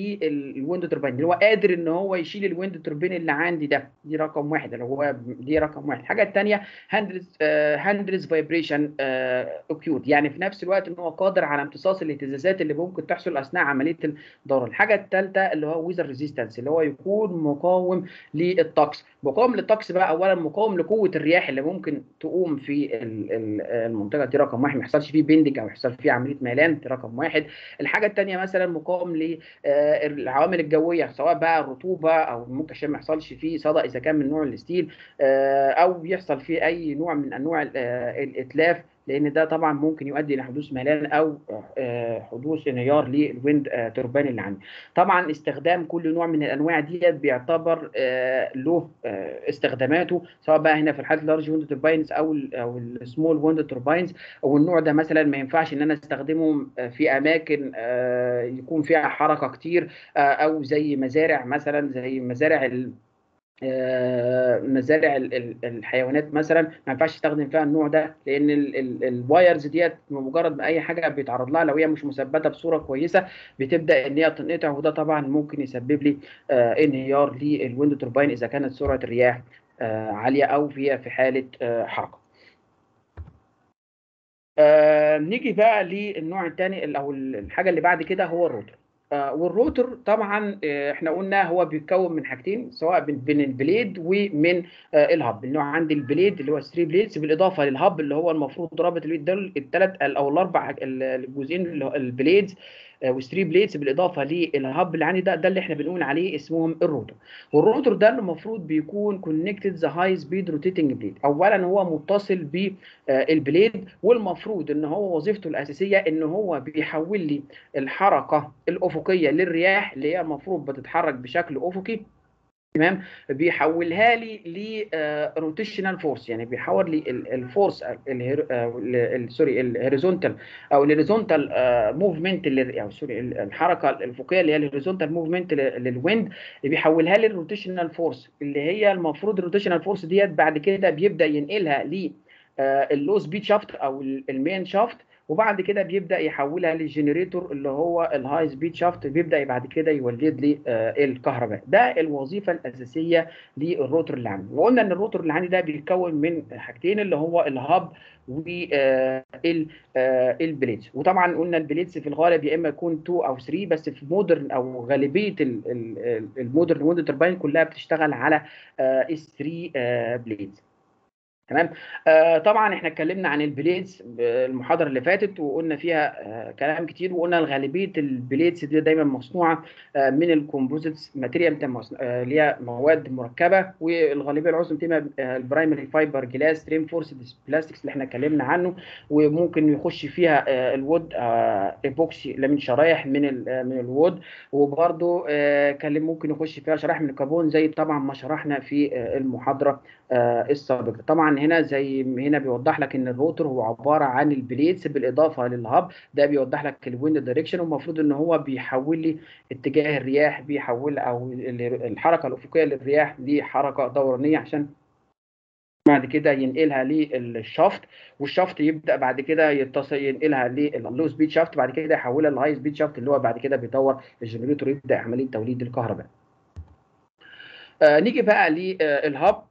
Speaker 1: للويند تربين، اللي هو قادر ان هو يشيل الويند تربين اللي عندي ده. دي رقم واحد، اللي هو دي رقم واحد. الحاجه الثانيه هاندلز هاندلز فايبريشن اوكيوت، يعني في نفس الوقت ان هو قادر على امتصاص الاهتزازات اللي ممكن تحصل اثناء عمليه الدوران. الحاجه الثالثه اللي هو ويزر ريزيستنس، اللي هو يكون مقاوم للطقس. مقاوم للطقس بقى، اولا مقاوم لقوه الرياح اللي ممكن تقوم في ال- ال- المنطقه دي، رقم واحد، ما يحصلش فيه بيندنج او يحصل فيه عمليه ميلان، دي رقم واحد. الحاجه الثانيه مثلا مقاوم للعوامل الجويه، سواء بقى الرطوبه، او ممكن عشان ما يحصلش فيه صدى اذا كان من نوع الستيل، آه، او يحصل فيه اي نوع من انواع ال- آه، الاتلاف لان ده طبعا ممكن يؤدي الى حدوث ميلان او آه، حدوث انهيار للويند آه، توربين اللي عندي. طبعا استخدام كل نوع من الانواع ديت بيعتبر آه، له آه، استخداماته، سواء بقى هنا في الحاله اللارج ويند توربينز او ال او السمول ويند توربينز. او النوع ده مثلا ما ينفعش ان انا استخدمه في اماكن آه، يكون فيها حركه كتير، آه، او زي مزارع مثلا، زي مزارع ال آه، مزارع ال- ال- الحيوانات مثلا، ما ينفعش استخدم فيها النوع ده، لان ال- ال- الوايرز ديت بمجرد ما اي حاجه بيتعرض لها لو هي مش مثبته بصوره كويسه بتبدا ان هي تنقطع، وده طبعا ممكن يسبب لي آه، انهيار للويند توربين اذا كانت سرعه الرياح آه، عاليه او في في حاله آه، حركه. آه نيجي بقى للنوع الثاني او الحاجه اللي بعد كده هو الروتور. آه والروتور طبعا آه احنا قلنا هو بيتكون من حاجتين، سواء بين بين البليد ومن آه الهب. النوع عندي البليد اللي هو ثلاثة بليدز، بالاضافه للهب اللي هو المفروض رابط البليد دول الثلاث او الاربع الجزئين اللي هو البليدز وثلاثة بليدز، بالاضافه للهب اللي عندي ده ده اللي احنا بنقول عليه اسمهم الروتور. والروتور ده اللي المفروض بيكون كونكتد ذا هاي سبيد روتيتنج بليد. اولا هو متصل بالبليد، والمفروض ان هو وظيفته الاساسيه ان هو بيحول لي الحركه الافقيه للرياح اللي هي المفروض بتتحرك بشكل افقي، تمام، بيحولها لي لروتيشنال فورس. يعني بيحول لي الفورس سوري الهوريزونتال او الهوريزونتال موفمنت، او سوري الحركه الافقيه اللي هي الهوريزونتال موفمنت للويند، بيحولها لي الروتيشنال فورس، اللي هي المفروض الروتيشنال فورس ديت بعد كده بيبدا ينقلها ل اللو سبيد شافت او المين شافت، وبعد كده بيبدا يحولها للجنريتور اللي هو الهاي سبيد شافت، بيبدا بعد كده يولد لي آه الكهرباء. ده الوظيفه الاساسيه للروتور اللي عندي. وقلنا ان الروتور اللي عندي ده بيتكون من حاجتين، اللي هو الهاب والبليدز. وطبعا قلنا البليدز في الغالب يا اما يكون اتنين او تلاتة، بس في مودرن او غالبيه المودرن ويند توربين كلها بتشتغل على اس تلاتة بليدز. تمام. آه طبعا احنا اتكلمنا عن البليدز المحاضره اللي فاتت، وقلنا فيها آه كلام كتير، وقلنا غالبيه البليدز دي دايما مصنوعه آه من الكومبوزيتس ماتيريال آه اللي هي مواد مركبه، والغالبيه العظمى بتبقى آه البرايمري فايبر جلاس رينفورسد بلاستكس اللي احنا اتكلمنا عنه، وممكن يخش فيها آه الوود آه ايبوكسي من شرايح من آه من الوود، وبرده آه كان ممكن يخش فيها شرايح من الكربون زي طبعا ما شرحنا في آه المحاضره آه السابقه. طبعا هنا زي هنا بيوضح لك ان الروتور هو عباره عن البليدز بالاضافه للهب، ده بيوضح لك الويند دايركشن، والمفروض ان هو بيحول لي اتجاه الرياح، بيحول او الحركه الافقيه للرياح لحركه دورانيه، عشان بعد كده ينقلها للشافت، والشافت يبدا بعد كده يتصل ينقلها لللو سبيد شافت، بعد كده يحولها للهاي سبيد شافت اللي هو بعد كده بيدور الجنريتور يبدا عمليه توليد الكهرباء. آه نيجي بقى للهب.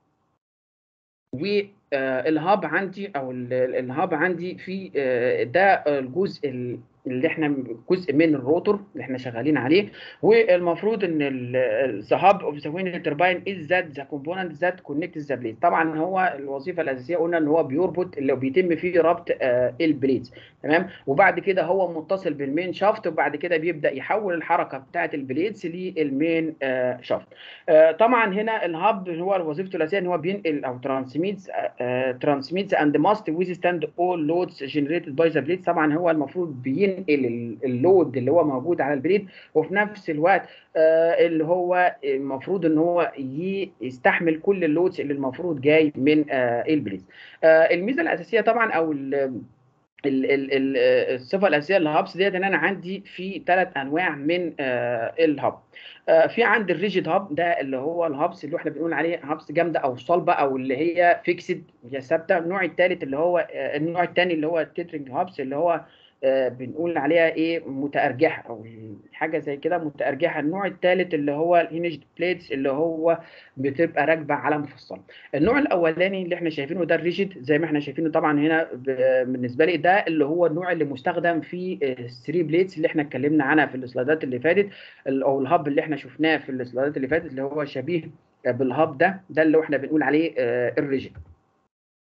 Speaker 1: والهاب عندي او الهاب عندي في ده الجزء اللي احنا جزء من الروتور اللي احنا شغالين عليه، والمفروض ان ذا هاب اوف ذا ويند تربين از ذات ذا كومبوننت ذات كونكت ذا بليد. طبعا هو الوظيفه الاساسيه قلنا ان هو بيربط، اللي بيتم فيه ربط البليدز، تمام، وبعد كده هو متصل بالمين شافت، وبعد كده بيبدا يحول الحركه بتاعه البليدز للمين شافت. طبعا هنا الهاب هو وظيفته الاساسيه ان هو بينقل او ترانسميتس ترانسميتس اند ماست ويزستاند اول لودز جنريتد باي ذا بليد. طبعا هو المفروض بينقل اللود اللي هو موجود على البليد، وفي نفس الوقت آه اللي هو المفروض ان هو يستحمل كل اللودز اللي المفروض جاي من آه البليد. آه الميزه الاساسيه طبعا او ال ال ال الصفه الاساسيه للهابس ديت ان انا عندي في ثلاث انواع من آه الهاب. آه في عندي الريجيد هاب، ده اللي هو الهابس اللي احنا بنقول عليه هابس جامده او صلبه او اللي هي فيكسد، هي ثابته. النوع الثالث اللي هو آه النوع الثاني اللي هو التترنج هابس، اللي هو آه بنقول عليها ايه متارجحه او حاجه زي كده متارجحه. النوع الثالث اللي هو الهينجد بليتس اللي هو بتبقى راكبه على مفصل. النوع الاولاني اللي احنا شايفينه ده الريجيد زي ما احنا شايفينه طبعا هنا بالنسبه لي، ده اللي هو النوع اللي مستخدم في الثري بليتس اللي احنا اتكلمنا عنها في السلايدات اللي فاتت، او الهاب اللي احنا شفناه في السلايدات اللي فاتت اللي هو شبيه بالهاب ده، ده اللي احنا بنقول عليه الريجيد.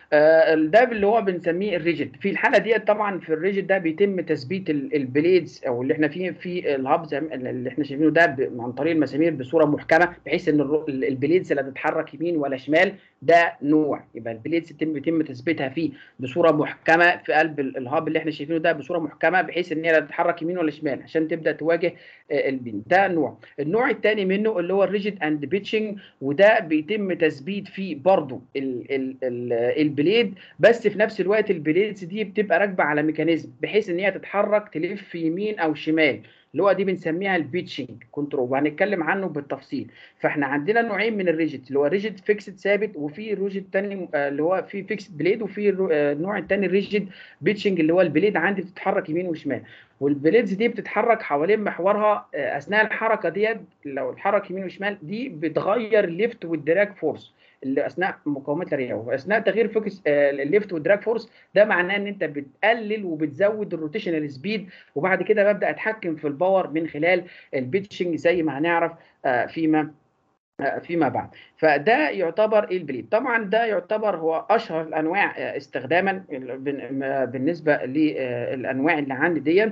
Speaker 1: آه، ده اللي هو بنسميه الريجيد. في الحاله ديت طبعا في الريجيد ده بيتم تثبيت ال- البليدز او اللي احنا فيه في الهاب زي ما- اللي احنا شايفينه ده ب- عن طريق المسامير بصوره محكمه، بحيث ان الر- ال- البليدز لا تتحرك يمين ولا شمال. ده نوع يبقى البليدز يتم بيتم تثبيتها فيه بصوره محكمه في قلب ال- الهاب اللي احنا شايفينه ده بصوره محكمه، بحيث ان هي لا تتحرك يمين ولا شمال عشان تبدا تواجه آه، البين. ده نوع. النوع الثاني منه اللي هو الريجيد اند بيتشنج، وده بيتم تثبيت فيه برضو ال ال ال البليد، بس في نفس الوقت البليدز دي بتبقى راكبه على ميكانيزم بحيث ان هي تتحرك تلف يمين او شمال، اللي هو دي بنسميها البيتشنج كنترول، وهنتكلم عنه بالتفصيل. فاحنا عندنا نوعين من الريجيد، اللي هو ريجيد فيكسد ثابت، وفي ريجيد تاني آه، اللي هو في فيكسد بليد، وفي الرو- آه، النوع التاني الريجيد بيتشنج اللي هو البليد عندي بتتحرك يمين وشمال، والبليدز دي بتتحرك حوالين محورها. آه، اثناء الحركه ديت لو اتحرك يمين وشمال دي بتغير الليفت والدراج فورس اللي اثناء مقاومه الرياح، واثناء تغيير فوكس آه، الليفت والدراج فورس ده معناه ان انت بتقلل وبتزود الروتيشنال سبيد، وبعد كده ببدا اتحكم في الباور من خلال البيتشنج زي ما هنعرف آه، فيما آه، فيما بعد. فده يعتبر البليد. طبعا ده يعتبر هو اشهر الانواع آه، استخداما بن- بالنسبه للانواع اللي عندي دي.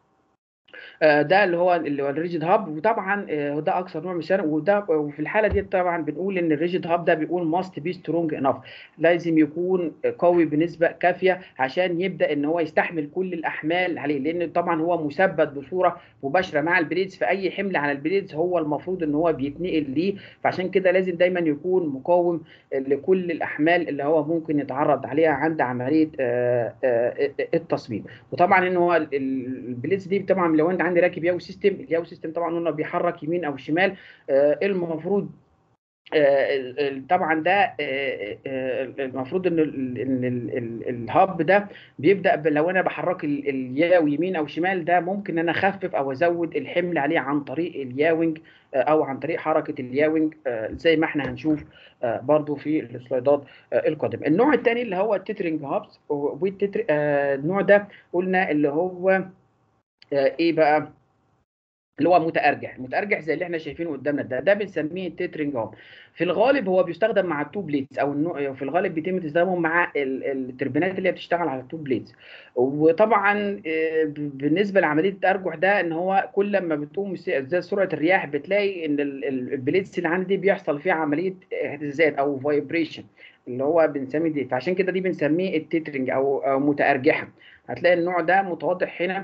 Speaker 1: آه، ده اللي هو اللي هو الريجيد هاب، وطبعا آه، ده اكثر نوع مثال. وده وفي الحاله دي طبعا بنقول ان الريجيد هاب ده بيقول ماست بي سترونج انف، لازم يكون قوي بنسبه كافيه عشان يبدا ان هو يستحمل كل الاحمال عليه، لان طبعا هو مثبت بصوره مباشره مع البليدز، فاي حمل على البليدز هو المفروض ان هو بيتنقل ليه، فعشان كده لازم دايما يكون مقاوم لكل الاحمال اللي هو ممكن يتعرض عليها عند عمليه آه، آه، التصميم. وطبعا ان هو ال- ال- البليتس دي طبعا لو انت عندي راكب ياو سيستم، الياو سيستم طبعا قلنا بيحرك يمين او شمال. آه، المفروض آه، ال- ال- طبعا ده آه، آه، المفروض ان ال- ان ال- ال- الهاب ده بيبدا ب- لو انا بحرك ال- الياو يمين او شمال، ده ممكن ان انا اخفف او ازود الحمل عليه عن طريق الياوينج آه، او عن طريق حركه الياوينج آه، زي ما احنا هنشوف آه، برضو في السلايدات آه، القادمه. النوع الثاني اللي هو التترنج هابس، والتتر آه، النوع ده قلنا اللي هو آه، ايه بقى، اللي هو متأرجح. متأرجح زي اللي احنا شايفينه قدامنا ده، ده بنسميه تيترنج هوب. في الغالب هو بيستخدم مع التو بليدز، او النوع في الغالب بيتم استخدامه مع ال- التربينات اللي هي بتشتغل على التو بليدز. وطبعا آه، ب- بالنسبه لعمليه التأرجح ده ان هو كل لما بتقوم الس- زي سرعه الرياح بتلاقي ان ال- ال- البليدز اللي عندي بيحصل فيها عمليه اهتزازات او فايبريشن اللي هو بنسميه دي، فعشان كده دي بنسميه التيترنج او أو متأرجحه. هتلاقي النوع ده متواضح هنا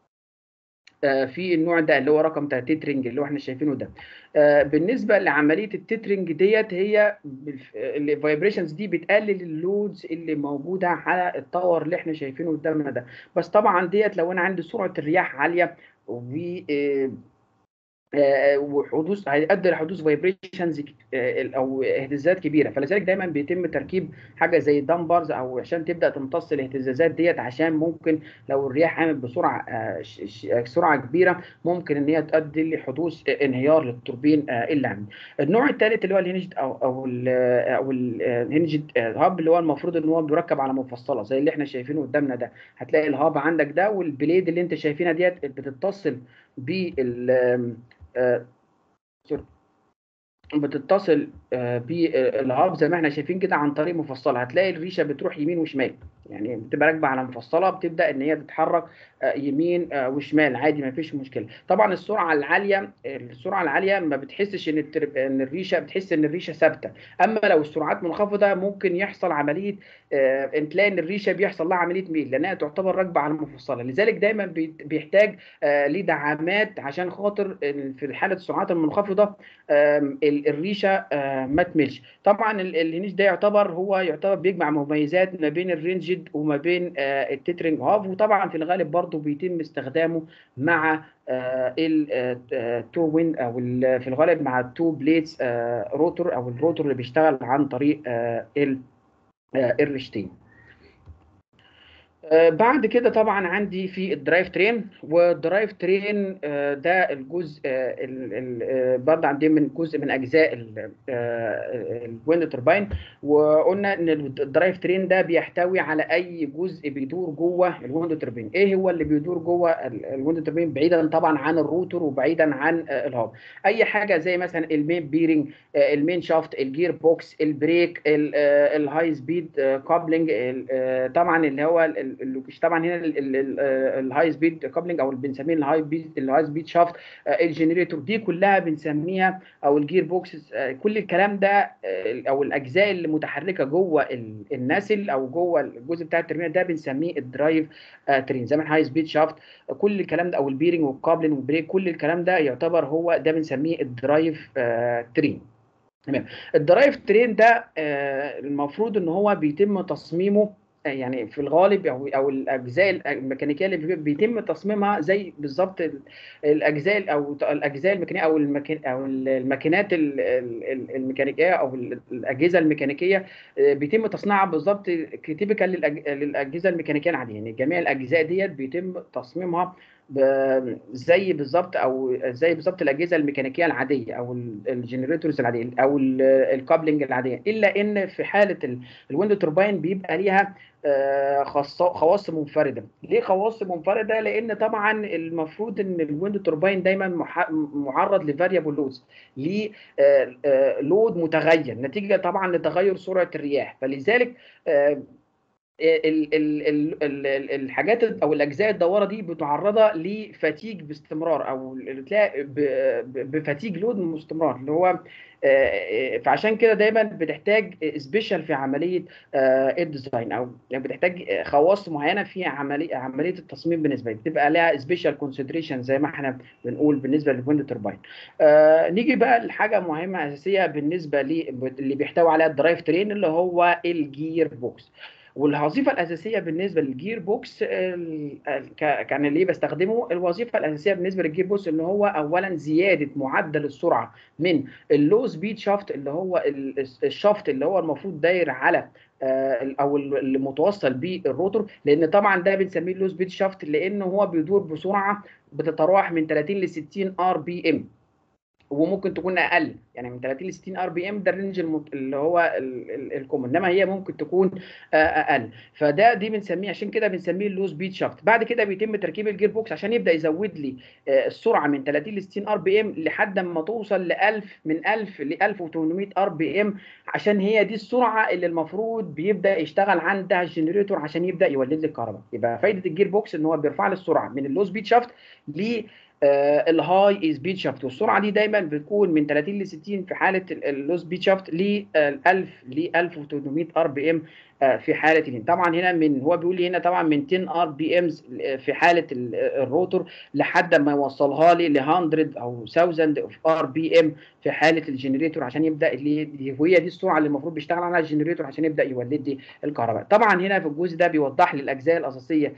Speaker 1: آه، في النوع ده اللي هو رقم تترنج اللي هو احنا شايفينه ده. آه، بالنسبه لعمليه التترنج ديت، هي الفايبريشنز دي بتقلل اللودز اللي موجوده على التاور اللي احنا شايفينه قدامنا ده. بس طبعا ديت لو انا عندي سرعه الرياح عاليه و آه، آه، وحدوث هيؤدي لحدوث فايبريشنز او اهتزازات كبيره، فلذلك دايما بيتم تركيب حاجه زي دامبرز او عشان تبدا تمتص الاهتزازات ديت، عشان ممكن لو الرياح قامت بسرعه آه، ش- ش- سرعه كبيره ممكن ان هي تؤدي لحدوث انهيار للتوربين آه، اللي عندي. النوع الثالث اللي هو الهنجد او او ال او الهنجد هاب، اللي هو المفروض ان هو بيركب على مفصله زي اللي احنا شايفينه قدامنا ده. هتلاقي الهاب عندك ده، والبليد اللي انت شايفينها ديت بتتصل بال آه، بتتصل آه، بالهاب زي ما احنا شايفين كده عن طريق مفصله. هتلاقي الريشه بتروح يمين وشمال، يعني بتبقى راكبه على مفصله، بتبدا ان هي تتحرك آه، يمين آه، وشمال عادي، ما فيش مشكله. طبعا السرعه العاليه السرعه العاليه ما بتحسش ان التر- ان الريشه بتحس ان الريشه ثابته. اما لو السرعات منخفضه ممكن يحصل عمليه آه، ان تلاقي ان الريشه بيحصل لها عمليه ميل لانها تعتبر راكبه على المفصله. لذلك دايما بيت- بيحتاج آه، ليه دعامات عشان خاطر إن في حاله السرعات المنخفضه آم، ال- الريشه آه، ما تملش. طبعا ال- الهنيش ده يعتبر هو يعتبر بيجمع مميزات ما بين الرينجد وما بين آه، التترنج هاف، وطبعا في الغالب برضه بيتم استخدامه مع التو وين او ال- في الغالب مع التو بليتس روتور او الروتور اللي بيشتغل عن طريق آه، ال- آه، الريشتين. آه، بعد كده طبعا عندي في الدرايف ترين، والدرايف ترين آه، ده الجزء آه، ال- ال- آه، برضه عندي من جزء من اجزاء ال- آه، الويند توربين. وقلنا ان الدرايف ترين ده بيحتوي على اي جزء بيدور جوه الويند توربين. ايه هو اللي بيدور جوه ال- الويند توربين بعيدا طبعا عن الروتور وبعيدا عن آه، الهاب؟ اي حاجه زي مثلا المين بيرنج، آه، المين شافت، الجير بوكس، البريك، ال- آه، الهاي سبيد كابلنج، طبعا اللي هو ال- ال- اللوكيش طبعا هنا ال- ال- ال- آه، الهاي سبيد كابلنج او اللي بنسميه الهاي بيد الهاي سبيد شافت، آه، الجنريتور دي كلها بنسميها، او الجير بوكس، آه، كل الكلام ده آه، او الاجزاء اللي متحركه جوه ال- الناسل او جوه الجزء بتاع الترمينال ده بنسميه الدرايف آه، ترين، زي ما الهاي سبيد شافت. كل الكلام ده او البيرنج والكابلنج والبريك كل الكلام ده يعتبر هو ده بنسميه الدرايف آه، ترين. تمام. الدرايف ترين ده آه، المفروض ان هو بيتم تصميمه، آه، يعني في الغالب او او الاجزاء الميكانيكيه اللي بي- بيتم تصميمها زي بالظبط ال- الاجزاء او الاجزاء الميكانيكيه او الماكين او الماكينات ال- ال- الميكانيكيه او ال- الاجهزه الميكانيكيه، آه، بيتم تصنيعها بالظبط تيبيكال للاجهزه الميكانيكيه العاديه. يعني جميع الاجزاء ديت بيتم تصميمها ب- زي بالظبط او زي بالظبط الاجهزه الميكانيكيه العاديه او الجنريتورز العاديه او ال- الكابلنج العاديه، الا ان في حاله ال- الويند توربين بيبقى ليها آه، خاص- خواص منفرده. ليه خواص منفرده؟ لان طبعا المفروض ان الويند توربين دايما مح- معرض لفاريبل لودز، ل لود متغير نتيجه طبعا لتغير سرعه الرياح. فلذلك آه، ال- ال- ال- ال- الحاجات او الاجزاء الدواره دي متعرضه لفتيج باستمرار، او تلاقي ب- ب- بفتيج لود باستمرار اللي هو آه، آه، فعشان كده دايما بتحتاج سبيشال في عمليه آه، الديزاين، او يعني بتحتاج خواص معينه في عمليه عمليه التصميم. بالنسبه لي بتبقى لها سبيشال كونسيدريشن زي ما احنا بنقول بالنسبه للويند توربين. آه، نيجي بقى لحاجه مهمه اساسيه بالنسبه لي اللي بيحتوي عليها الدرايف ترين، اللي هو الجير بوكس. والوظيفه الاساسيه بالنسبه للجير بوكس ال- ال- ك- كان اللي بستخدمه، الوظيفه الاساسيه بالنسبه للجير بوكس ان هو اولا زياده معدل السرعه من اللو سبيد شافت، اللي هو ال- الشافت اللي هو المفروض داير على آه، او اللي متوصل بالروتور. لان طبعا ده بنسميه اللو سبيد شافت لان هو بيدور بسرعه بتتراوح من ثلاثين ل ستين ار بي ام، وممكن تكون اقل، يعني من ثلاثين ل ستين ار بي ام ده الرينج المت... اللي هو الكومن، انما هي ممكن تكون آه، اقل. فده دي بنسميه، عشان كده بنسميه اللو سبيد شافت. بعد كده بيتم تركيب الجير بوكس عشان يبدا يزود لي آه، السرعه من ثلاثين ل ستين ار بي ام لحد ما توصل ل ألف، من ألف ل ألف وثمانمائة ار بي ام، عشان هي دي السرعه اللي المفروض بيبدا يشتغل عندها الجنريتور عشان يبدا يولد لي الكهرباء. يبقى فايده الجير بوكس ان هو بيرفع لي السرعه من اللو سبيد شافت ل آه، الهاي سبيد شافت. والسرعه دي دايما بتكون من ثلاثين ل ستين في حاله اللو سبيد شافت ل ألف ل ألف وثمانمائة ار بي ام في حاله الهين. طبعا هنا من هو بيقول لي هنا طبعا من عشرة ار بي ام في حاله ال- الروتور لحد ما يوصلها لي ل مية او ألف ار بي ام في حاله الجنريتور عشان يبدا اللي وهي دي السرعه اللي المفروض بيشتغل عليها الجنريتور عشان يبدا يولد لي الكهرباء. طبعا هنا في الجزء ده بيوضح لي الاجزاء الاساسيه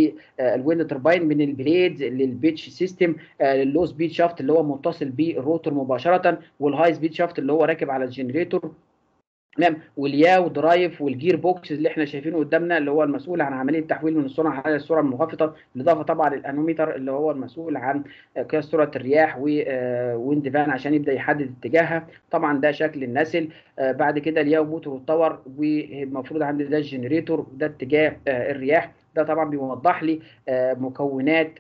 Speaker 1: للويند تربين، من البليدز للبيتش سيستم، اللو سبيد شافت اللي هو متصل بالروتور مباشره، والهاي سبيد شافت اللي هو راكب على الجنريتور. تمام. والياو درايف والجير بوكس اللي احنا شايفينه قدامنا اللي هو المسؤول عن عمليه التحويل من السرعه على السرعه المنخفضه، بالاضافه طبعا للانوميتر اللي هو المسؤول عن قياس سرعه الرياح ويند فان عشان يبدا يحدد اتجاهها. طبعا ده شكل النسل. آه، بعد كده الياو موتور والتور، والمفروض عندي ده الجنريتور، ده اتجاه آه، الرياح. ده طبعا بيوضح لي آه، مكونات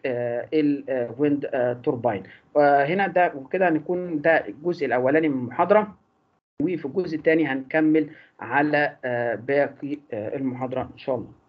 Speaker 1: الويند توربين. هنا ده وكده هنكون ده الجزء الاولاني من المحاضره، وفي الجزء الثاني هنكمل على آه، باقي آه، المحاضرة إن شاء الله.